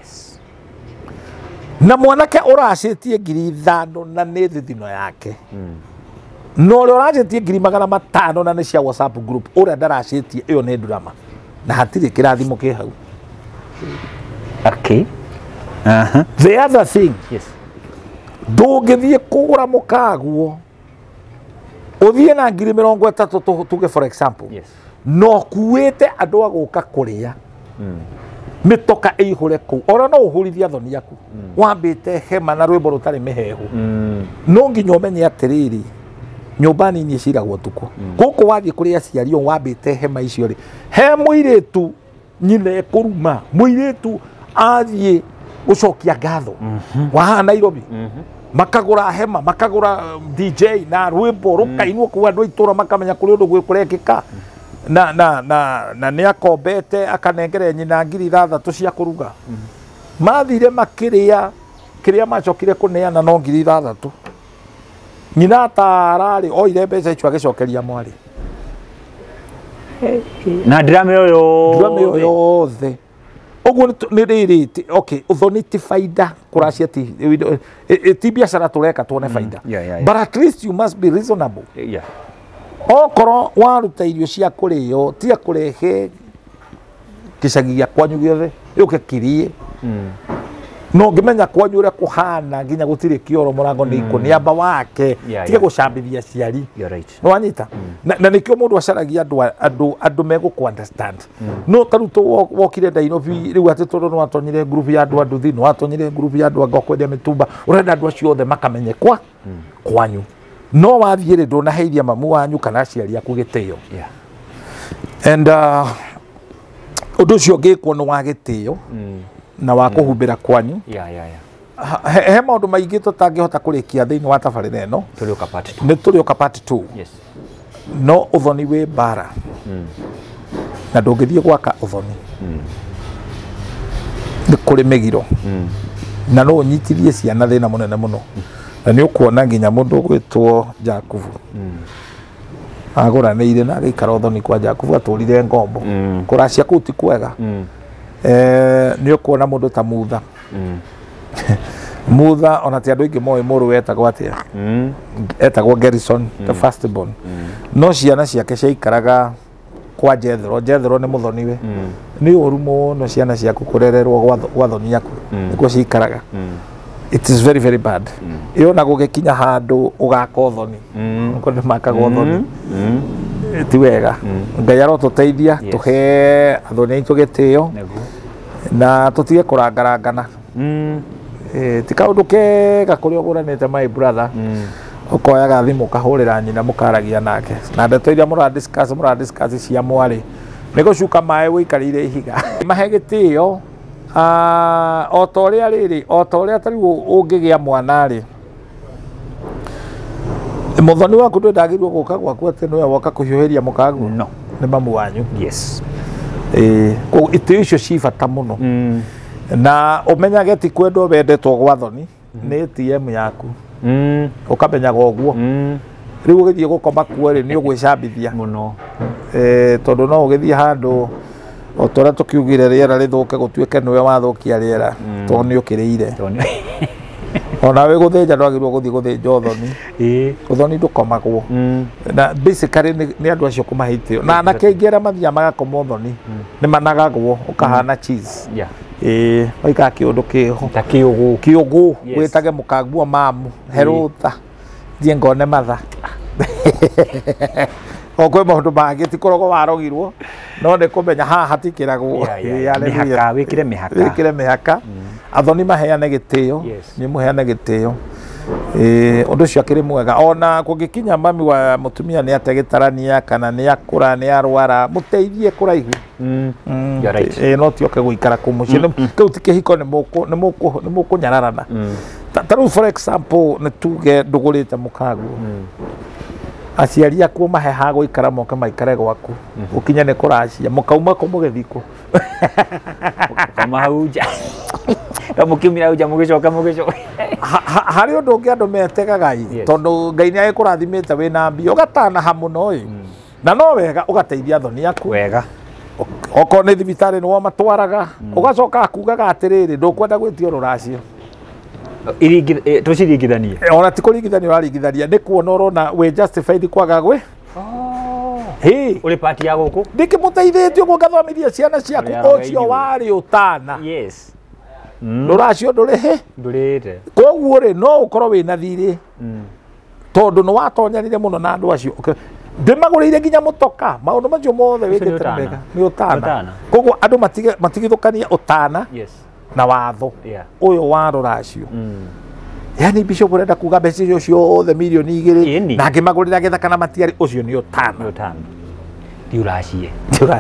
na mwanake ũracĩtie ngiri 5 na nĩ thithino yake no ũrĩa ũracĩtie ngiri 500 na nĩ cia WhatsApp group ũrĩa ndaracĩtie ĩyo nĩ drama na hatirĩ kĩrathimo kĩ hau the other thing ndũngĩthiĩ kũgũra mũkaguo ũthiĩ na ngiri 30 tuge for example no kuĩte andũ a gũka kũrĩa mĩtoka ĩihũre kũu ona no ũhũrithia thoni yaku wambĩte hema na rwĩmbo rũtarĩ mĩhehu no nginya ũmenye atĩrĩrĩ nyũmba nini ĩciragwo tukũ gũkũ wathiĩ kũrĩ aciari o wambĩte hema icio rĩ he mũirĩtu nyina ekũruma mũirĩtu athiĩ gũcokia ngatho wa Nairobi makagũra hema makagũra DJ na rwĩmbo rũkainwo kũu andũ itũra makamenya kũrĩ ũndũ gwĩkũrekĩka na nĩ akombete akanengere nyina ngiri 6 cia kũruga mathire makĩrĩa kĩrĩa macokire kũneana no ngiri 6 nyina tararĩ oire mbeca icio agĩcokeria mwarĩ na drama ĩyo yothe ũguo nĩ rĩrĩ okay ũthoni ti faida kũracia ti biacara tũreka tuone faida but at least you must be reasonable okorwo waruta irio cia kũrĩo tia kũrehe gĩcagi gĩa kwanyu gĩothe yũke kirie no ngĩmenya kwanyu ũrĩa kũhana nginya gũtirĩ kĩoro mũrango nĩ ikũniamba wake tige gũcambithia ciari no wanyita na nĩkĩo mũndũ acaragia andũ megũkũ understand no tarutwo wokire Nairobi rĩu atĩ tondũ no watonyire group ya andũ nduthi no watonyire group ya andũ ngokwendia mĩtumba ũrenda andũ acio othe makamenyekwa kwanyu no wathiĩ rĩ ndũnaheithia mamu wanyu kana aciari aku gĩtĩo and ũndũ ũcio ũngĩkwo nĩ wa gĩtĩo na wa kũhumbĩra kwanyu he maũndũ maingĩ tũtangĩhota kũrĩkia thĩinĩ wa tabarĩra ĩno nĩ tũrĩoka part 2 no ũthoni wĩ mbara na ndũngĩthiĩ gwaka ũthoni nĩ kũrĩ mĩgiro na no ũnyitithie ciana thĩna mũnene mũno na nĩ ũkuona nginya mũndũ gwĩtwo Jakubu agũranĩire na agĩikara ũthoni kwa Jakubu atũrire ngombo kũracia kũu ti kwega nĩ ũkuona mũndũ ta Mutha Mutha ona ti andũ aingĩ moĩ mũrũ wetagwo atĩa etagwo Gerrison the first born no ciana ciake ciaikaraga kwa Jethro nĩ mũthoniwe nĩ ũru mũno ciana ciaku kũrererwo gwa thoni yaku nĩkuo ciaikaraga it is very very bad iyo na gũgĩkinya handũ ũgaka ũthoni ũko nĩ makaga ũthoni ti wega Ngai arotũteithia tũhe athoni aitũ gĩtĩo na tũtige kũrangarangana ti kaũndũ kega kũrĩa ũgũranĩte my brother ũkoyaga thimũ ũkahũrĩra nyina mũkaragia nake na ndeto iria mũradiscuss cia mwarĩ nĩ gũcuka maĩ wĩikarĩire ihiga mahe gĩtĩo o ta ũrĩa rĩrĩ o ta ũrĩa tarĩu ũngĩgĩa mwana rĩ Muthoni waku ndagirwo guka gwaku ati no woka kuhiuhiria mukagu no ni mamu wanyu yes ko ite icio cibata muno na umenyage ti kwendo wendetwo gwa thoni ni ATM yaku ukamenyaga uguo riu ugithie gukoma kuo ri ni ugwicambithia muno tondu no ugithie handu otora tukiugire riera rithuke gutuike niwe wathukia riera to ni ukiriire ona we guthinja ndwagirwo guthie guthinja thoni thoni ndukomagwo na basically ni andu acio kumahitio na anake ingera mathia magakoma thoni ni managagwo ukahana cheese oika kiundu kiho ta kiugu witage mukagua mamu herutha thie ngone matha okwe maundu mangi ti korogo warogirwo no ne kumenya haha hatikiragwo mihaka wikire mihaka athoni maheane gitio ni muheane gitio undu ucio akiri mwega ona kungikinya mami wa mutumia ni ategitarania kana ni akura ni arwara muteithie kuraihu no tioke guikara kumucie kiu tikihiko ni mukunyararana taru for example ni tuge ndugurite mukagu aciari aku mahe ha guikara moka maikare gwaku ukinya ni kuracia mukauma ko mugithiko kama hauja mukimira uja mugicoka hari undu ungi andu metegaga tondu Ngai ni agikurathimite wina mbia ugatana hamuno na no wega ugateithia thoni yaku wega oko ni thibitari ni wamatwaraga ugacoka akugaga atiriri ndukwenda gwitio ruracio tuciringithanie ona ti kuringithania uraringithania ni kuona urona we justified kwaga gwe uri party ya guku ndikimuteithitio gugathomithia ciana ciaku ucio wari utana nduracio ndurite koguo ri no ukorwo wina thiri tondu no watonyanire muno na andu acio ndimagurire nginya mutoka maundu macio mothe wikite mega ni utana koguo andu matigithukania utana na watho uyu wa ruracio yani bishop urenda kuga mbeca icio ciothe milioni 2 na ngimagurira githaka na matiari ucio ni utana diuracie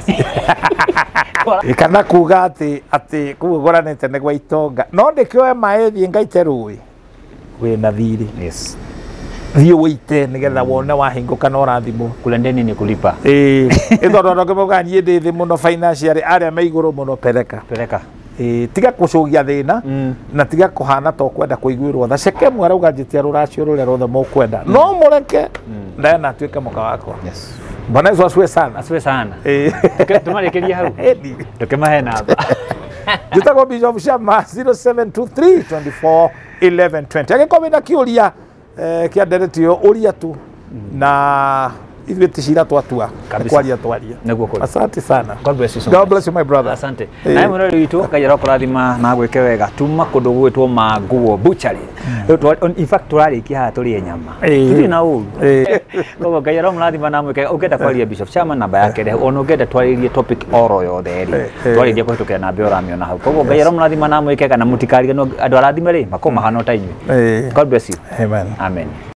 kana kuga ati kugoranite ne gwa itonga no ndikioe maethi ngaite rui wina thiri thie wite nigetha wone wahinguka na urathimo kula ndeni ni kulipa ithoro ndogemoga nie ndi thi muno financially aria me iguru muno pereka tiga kucugia thina na tiga kuhana to kwenda kuiguirwo tha ceke mwara uganjitia ruracio rure rothe mukwenda no mureke ndena tuike muka wako Bwana Yesu asiwe sana tumarikiria hau tukimahe namba Jitagwo Bishop Shama 0723 24 11 20 agikomi na kiuria kia nderetio uria tu na ithuĩ ticira twatua kwaria asante sana. God bless you so much. God bless you my brother. Asante. Na mwene witu Ngai kurathima na gwike wega tuma kundu gwitwo Manguo Butchery. In fact turarikia ha turi nyama turi na uru koguo Ngai murathima na mwike ukenda kwaria Bishop Chama namba yake re ono ngenda twaririe topic oro yothe ri twaririe kuhitukira na mbio ramiona hau koguo Ngai murathima na mwike kana mutikariganwo andu arathime ri makoma hano ta inyui. God bless you. Amen. Amen.